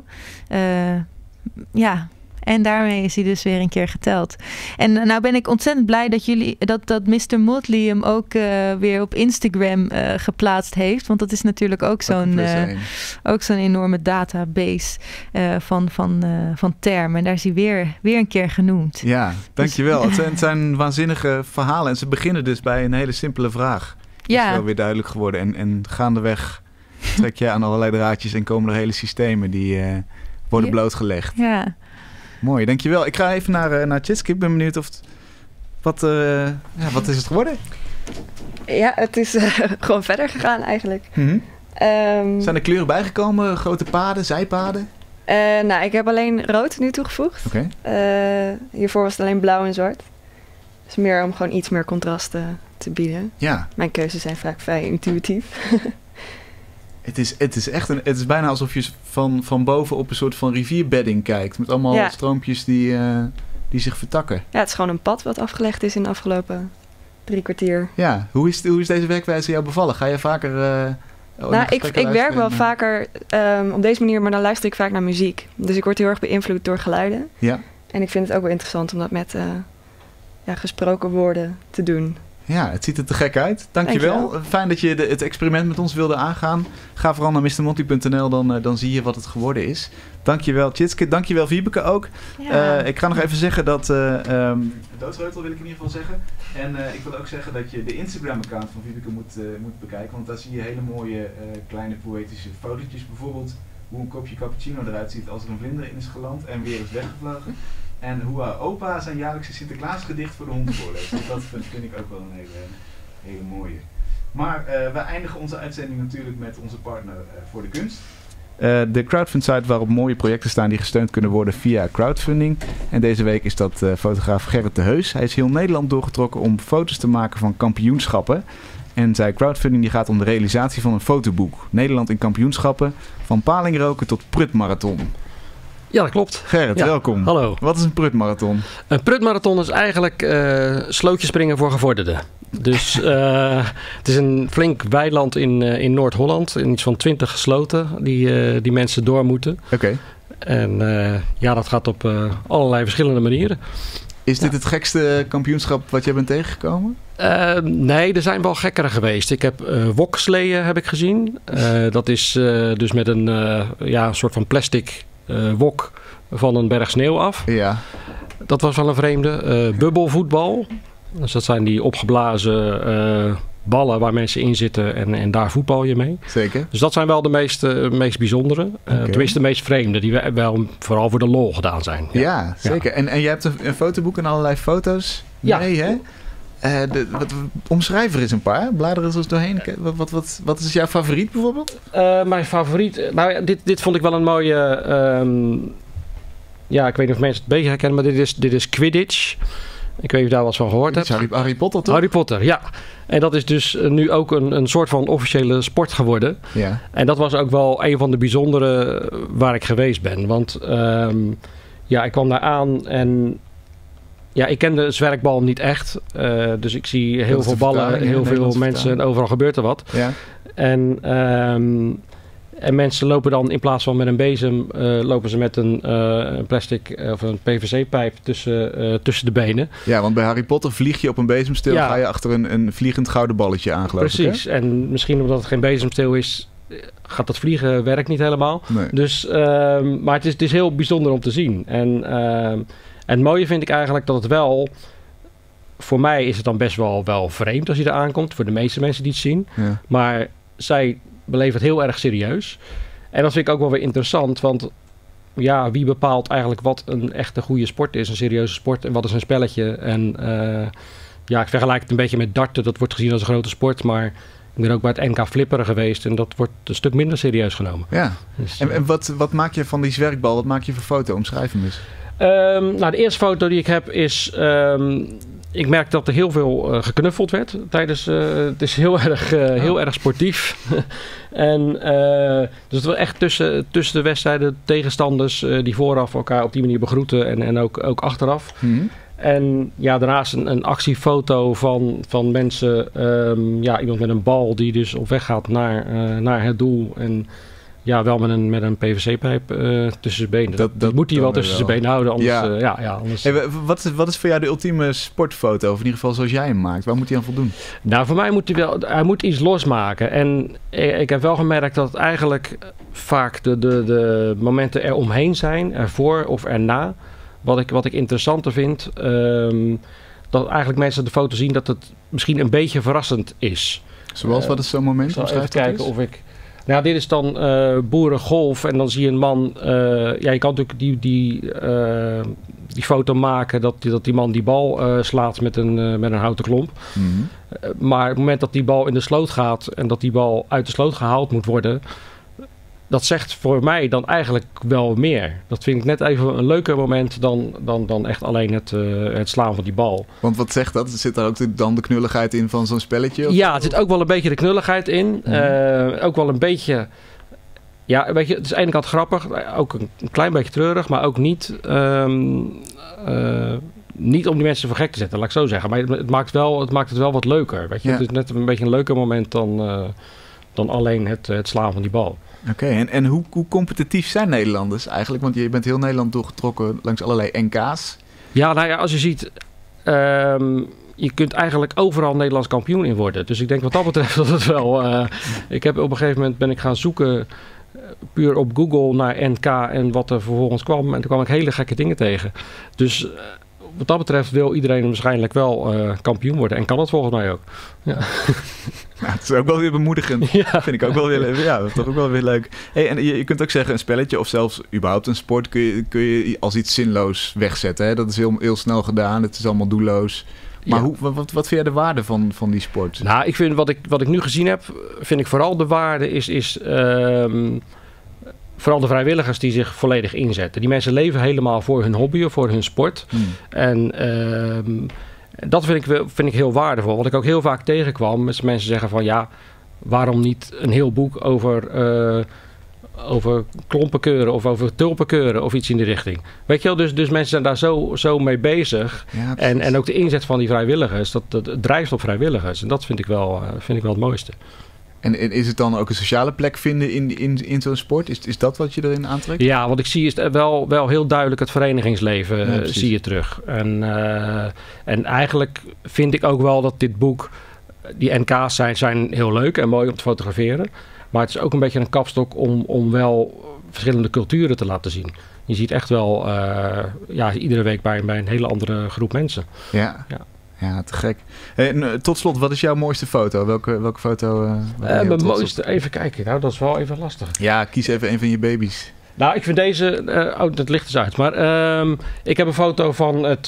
Speaker 3: En daarmee is hij dus weer een keer geteld. En nou ben ik ontzettend blij dat Mr. Motley hem ook weer op Instagram geplaatst heeft. Want dat is natuurlijk ook zo'n enorme database van termen. En daar is hij weer een keer genoemd.
Speaker 2: Ja, dankjewel. Dus, het zijn waanzinnige verhalen. En ze beginnen dus bij een hele simpele vraag. Ja. Is wel weer duidelijk geworden. En gaandeweg trek je aan allerlei draadjes en komen er hele systemen die worden blootgelegd.
Speaker 3: Ja.
Speaker 2: Mooi, dankjewel. Ik ga even naar Tjitske. Ik ben benieuwd wat is het geworden?
Speaker 1: Ja, het is gewoon verder gegaan eigenlijk.
Speaker 2: Mm-hmm. Zijn er kleuren bijgekomen? Grote paden, zijpaden?
Speaker 1: Ik heb alleen rood nu toegevoegd.
Speaker 2: Okay.
Speaker 1: Hiervoor was het alleen blauw en zwart. Dus meer om gewoon iets meer contrast te bieden.
Speaker 2: Ja.
Speaker 1: Mijn keuzes zijn vaak vrij intuïtief.
Speaker 2: Het is bijna alsof je van boven op een soort van rivierbedding kijkt. Met allemaal stroompjes die zich vertakken. Ja,
Speaker 1: het is gewoon een pad wat afgelegd is in de afgelopen 3 kwartier.
Speaker 2: Ja, hoe is deze werkwijze jou bevallen? Ga je vaker
Speaker 1: ik werk wel vaker op deze manier, maar dan luister ik vaak naar muziek. Dus ik word heel erg beïnvloed door geluiden.
Speaker 2: Ja.
Speaker 1: En ik vind het ook wel interessant om dat met gesproken woorden te doen.
Speaker 2: Ja, het ziet er te gek uit. Dankjewel. Fijn dat je het experiment met ons wilde aangaan. Ga vooral naar mrmotley.nl, dan zie je wat het geworden is. Dankjewel Tjitske, dankjewel Wiebeke ook. Ja. Ik ga nog even zeggen dat... Doodsreutel wil ik in ieder geval zeggen. En ik wil ook zeggen dat je de Instagram-account van Wiebeke moet bekijken. Want daar zie je hele mooie kleine poëtische fotootjes. Bijvoorbeeld hoe een kopje cappuccino eruit ziet als er een vlinder in is geland en weer is weggevlogen. En hoe haar opa zijn jaarlijkse Sinterklaasgedicht voor de hond voorleest. Dus dat vind ik ook wel een hele mooie. Maar we eindigen onze uitzending natuurlijk met onze partner voor de kunst. De crowdfund-site waarop mooie projecten staan die gesteund kunnen worden via crowdfunding. En deze week is dat fotograaf Gerrit de Heus. Hij is heel Nederland doorgetrokken om foto's te maken van kampioenschappen. En zijn crowdfunding die gaat om de realisatie van een fotoboek. Nederland in kampioenschappen, van palingroken tot prutmarathon.
Speaker 5: Ja, dat klopt.
Speaker 2: Gerrit, welkom.
Speaker 5: Hallo.
Speaker 2: Wat is een prutmarathon?
Speaker 5: Een prutmarathon is eigenlijk slootjespringen voor gevorderden. Dus het is een flink weiland in Noord-Holland. In iets van 20 sloten die mensen door moeten.
Speaker 2: Oké.
Speaker 5: En dat gaat op allerlei verschillende manieren.
Speaker 2: Is dit het gekste kampioenschap wat jij bent tegengekomen?
Speaker 5: Nee, er zijn wel gekkere geweest. Ik heb woksleeën heb ik gezien. Dat is dus met een soort van plastic wok van een berg sneeuw af.
Speaker 2: Ja.
Speaker 5: Dat was wel een vreemde. Bubbelvoetbal. Dus dat zijn die opgeblazen ballen waar mensen in zitten en daar voetbal je mee.
Speaker 2: Zeker.
Speaker 5: Dus dat zijn wel de meest bijzondere. Tenminste de meest vreemde. Die wel vooral voor de lol gedaan zijn.
Speaker 2: Ja, zeker. Ja. En jij hebt een fotoboek en allerlei foto's mee, hè? Omschrijf er eens een paar. Bladeren er eens doorheen. Wat is jouw favoriet bijvoorbeeld?
Speaker 5: Mijn favoriet... dit vond ik wel een mooie... ik weet niet of mensen het een beetje herkennen, maar dit is Quidditch. Ik weet niet of je daar wat van gehoord hebt.
Speaker 2: Harry Potter, toch?
Speaker 5: Harry Potter, ja. En dat is dus nu ook een soort van officiële sport geworden.
Speaker 2: Ja.
Speaker 5: En dat was ook wel een van de bijzondere waar ik geweest ben. Want ik kwam daar aan en... Ja, ik ken de zwerkbal niet echt. Dus ik zie heel veel ballen, heel veel mensen en overal gebeurt er wat. Ja. En mensen lopen dan in plaats van met een bezem, lopen ze met een plastic of een PVC-pijp tussen de benen.
Speaker 2: Ja, want bij Harry Potter vlieg je op een bezemsteel, ga je achter een vliegend gouden balletje aan, geloof ik.
Speaker 5: Precies, en misschien omdat het geen bezemsteel is, gaat dat vliegen werkt niet helemaal.
Speaker 2: Nee.
Speaker 5: Dus, maar het is heel bijzonder om te zien. En het mooie vind ik eigenlijk dat het wel... Voor mij is het dan best wel vreemd als je er aankomt. Voor de meeste mensen die het zien. Ja. Maar zij beleven het heel erg serieus. En dat vind ik ook wel weer interessant. Want wie bepaalt eigenlijk wat een echte goede sport is? Een serieuze sport en wat is een spelletje? En ik vergelijk het een beetje met darten. Dat wordt gezien als een grote sport. Maar ik ben ook bij het NK flipperen geweest. En dat wordt een stuk minder serieus genomen.
Speaker 2: Ja. Dus, en wat maak je van die zwerkbal? Wat maak je voor foto? Omschrijf hem eens.
Speaker 5: De eerste foto die ik heb is... ik merk dat er heel veel geknuffeld werd tijdens... het is heel erg sportief. En dus het was echt tussen de wedstrijden tegenstanders... die vooraf elkaar op die manier begroeten en ook achteraf. Mm-hmm. En daarnaast een actiefoto van mensen... iemand met een bal die dus op weg gaat naar het doel... En wel met een PVC-pijp tussen zijn benen. Dat moet hij wel tussen zijn benen houden. Anders, anders...
Speaker 2: Hey, wat is voor jou de ultieme sportfoto? Of in ieder geval zoals jij hem maakt. Waar moet hij aan voldoen?
Speaker 5: Nou, voor mij moet hij moet iets losmaken. En ik heb wel gemerkt dat het eigenlijk vaak de momenten eromheen zijn. Ervoor of erna. Wat ik interessanter vind. Dat eigenlijk mensen de foto zien dat het misschien een beetje verrassend is.
Speaker 2: Zoals, wat is zo'n moment?
Speaker 5: Ik zal even kijken of ik... Nou, dit is dan boerengolf en dan zie je een man... je kan natuurlijk die foto maken dat die man die bal slaat met een houten klomp. Mm-hmm. Maar op het moment dat die bal in de sloot gaat en dat die bal uit de sloot gehaald moet worden... Dat zegt voor mij dan eigenlijk wel meer. Dat vind ik net even een leuker moment dan echt alleen het slaan van die bal.
Speaker 2: Want wat zegt dat? Zit daar ook dan de knulligheid in van zo'n spelletje?
Speaker 5: Ja, er zit ook wel een beetje de knulligheid in. Mm-hmm. Ook wel een beetje... Ja, weet je, het is aan de ene kant grappig. Ook een klein beetje treurig, maar ook niet... niet om die mensen voor gek te zetten, laat ik zo zeggen. Maar het maakt het wel wat leuker. Weet je? Ja. Het is net een beetje een leuker moment dan alleen het slaan van die bal.
Speaker 2: Oké, en hoe competitief zijn Nederlanders eigenlijk? Want je bent heel Nederland doorgetrokken langs allerlei NK's.
Speaker 5: Ja, als je ziet... je kunt eigenlijk overal Nederlands kampioen in worden. Dus ik denk wat dat betreft dat het wel... ik heb op een gegeven moment ben ik gaan zoeken... puur op Google naar NK en wat er vervolgens kwam. En toen kwam ik hele gekke dingen tegen. Dus wat dat betreft wil iedereen waarschijnlijk wel kampioen worden. En kan dat volgens mij ook. Ja.
Speaker 2: Nou, het is ook wel weer bemoedigend. Ja. Vind ik ook wel weer, toch ook wel weer leuk. Hey, en je kunt ook zeggen een spelletje of zelfs überhaupt een sport kun je als iets zinloos wegzetten. Hè? Dat is heel snel gedaan. Het is allemaal doelloos. Maar wat vind jij de waarde van die sport?
Speaker 5: Nou, ik vind wat ik nu gezien heb, vind ik vooral de waarde is vooral de vrijwilligers die zich volledig inzetten. Die mensen leven helemaal voor hun hobby of voor hun sport. En dat vind ik heel waardevol. Wat ik ook heel vaak tegenkwam, is mensen zeggen van ja, waarom niet een heel boek over klompenkeuren of over tulpenkeuren of iets in die richting. Weet je wel, dus mensen zijn daar zo mee bezig. Ja, en ook de inzet van die vrijwilligers, dat drijft op vrijwilligers. En dat vind ik wel het mooiste.
Speaker 2: En is het dan ook een sociale plek vinden in zo'n sport? Is dat wat je erin aantrekt?
Speaker 5: Ja, wat ik zie is wel heel duidelijk het verenigingsleven zie je terug. En eigenlijk vind ik ook wel dat dit boek, die NK's zijn heel leuk en mooi om te fotograferen. Maar het is ook een beetje een kapstok om wel verschillende culturen te laten zien. Je ziet echt wel iedere week bij een hele andere groep mensen.
Speaker 2: Ja, te gek. En tot slot, wat is jouw mooiste foto? Welke foto?
Speaker 5: Mijn mooiste, even kijken. Nou, dat is wel even lastig.
Speaker 2: Ja, kies even een van je baby's.
Speaker 5: Nou, ik vind deze... dat ligt dus uit. Maar ik heb een foto van het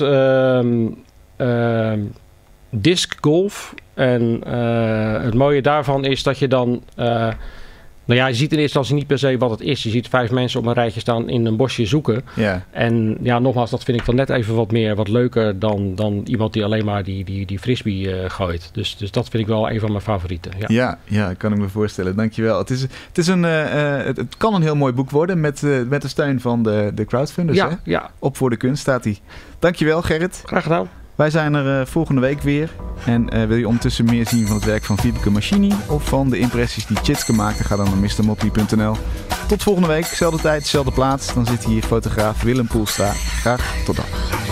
Speaker 5: disc golf. En het mooie daarvan is dat je dan... je ziet in eerste instantie niet per se wat het is. Je ziet 5 mensen op een rijtje staan in een bosje zoeken. Yeah. En ja, nogmaals, dat vind ik dan net even wat leuker dan iemand die alleen maar die frisbee gooit. Dus dat vind ik wel een van mijn favorieten.
Speaker 2: Ja, kan ik me voorstellen. Dankjewel. Het kan een heel mooi boek worden met de steun van de crowdfunders.
Speaker 5: Ja,
Speaker 2: hè?
Speaker 5: ja.
Speaker 2: Op voor de kunst staat hij. Dankjewel, Gerrit.
Speaker 5: Graag gedaan.
Speaker 2: Wij zijn er volgende week weer. En wil je ondertussen meer zien van het werk van Wiebeke Machini of van de impressies die Tjitske maakte, ga dan naar mrmotley.nl. Tot volgende week, zelfde tijd, zelfde plaats. Dan zit hier fotograaf Willem Poelstra. Graag tot dan.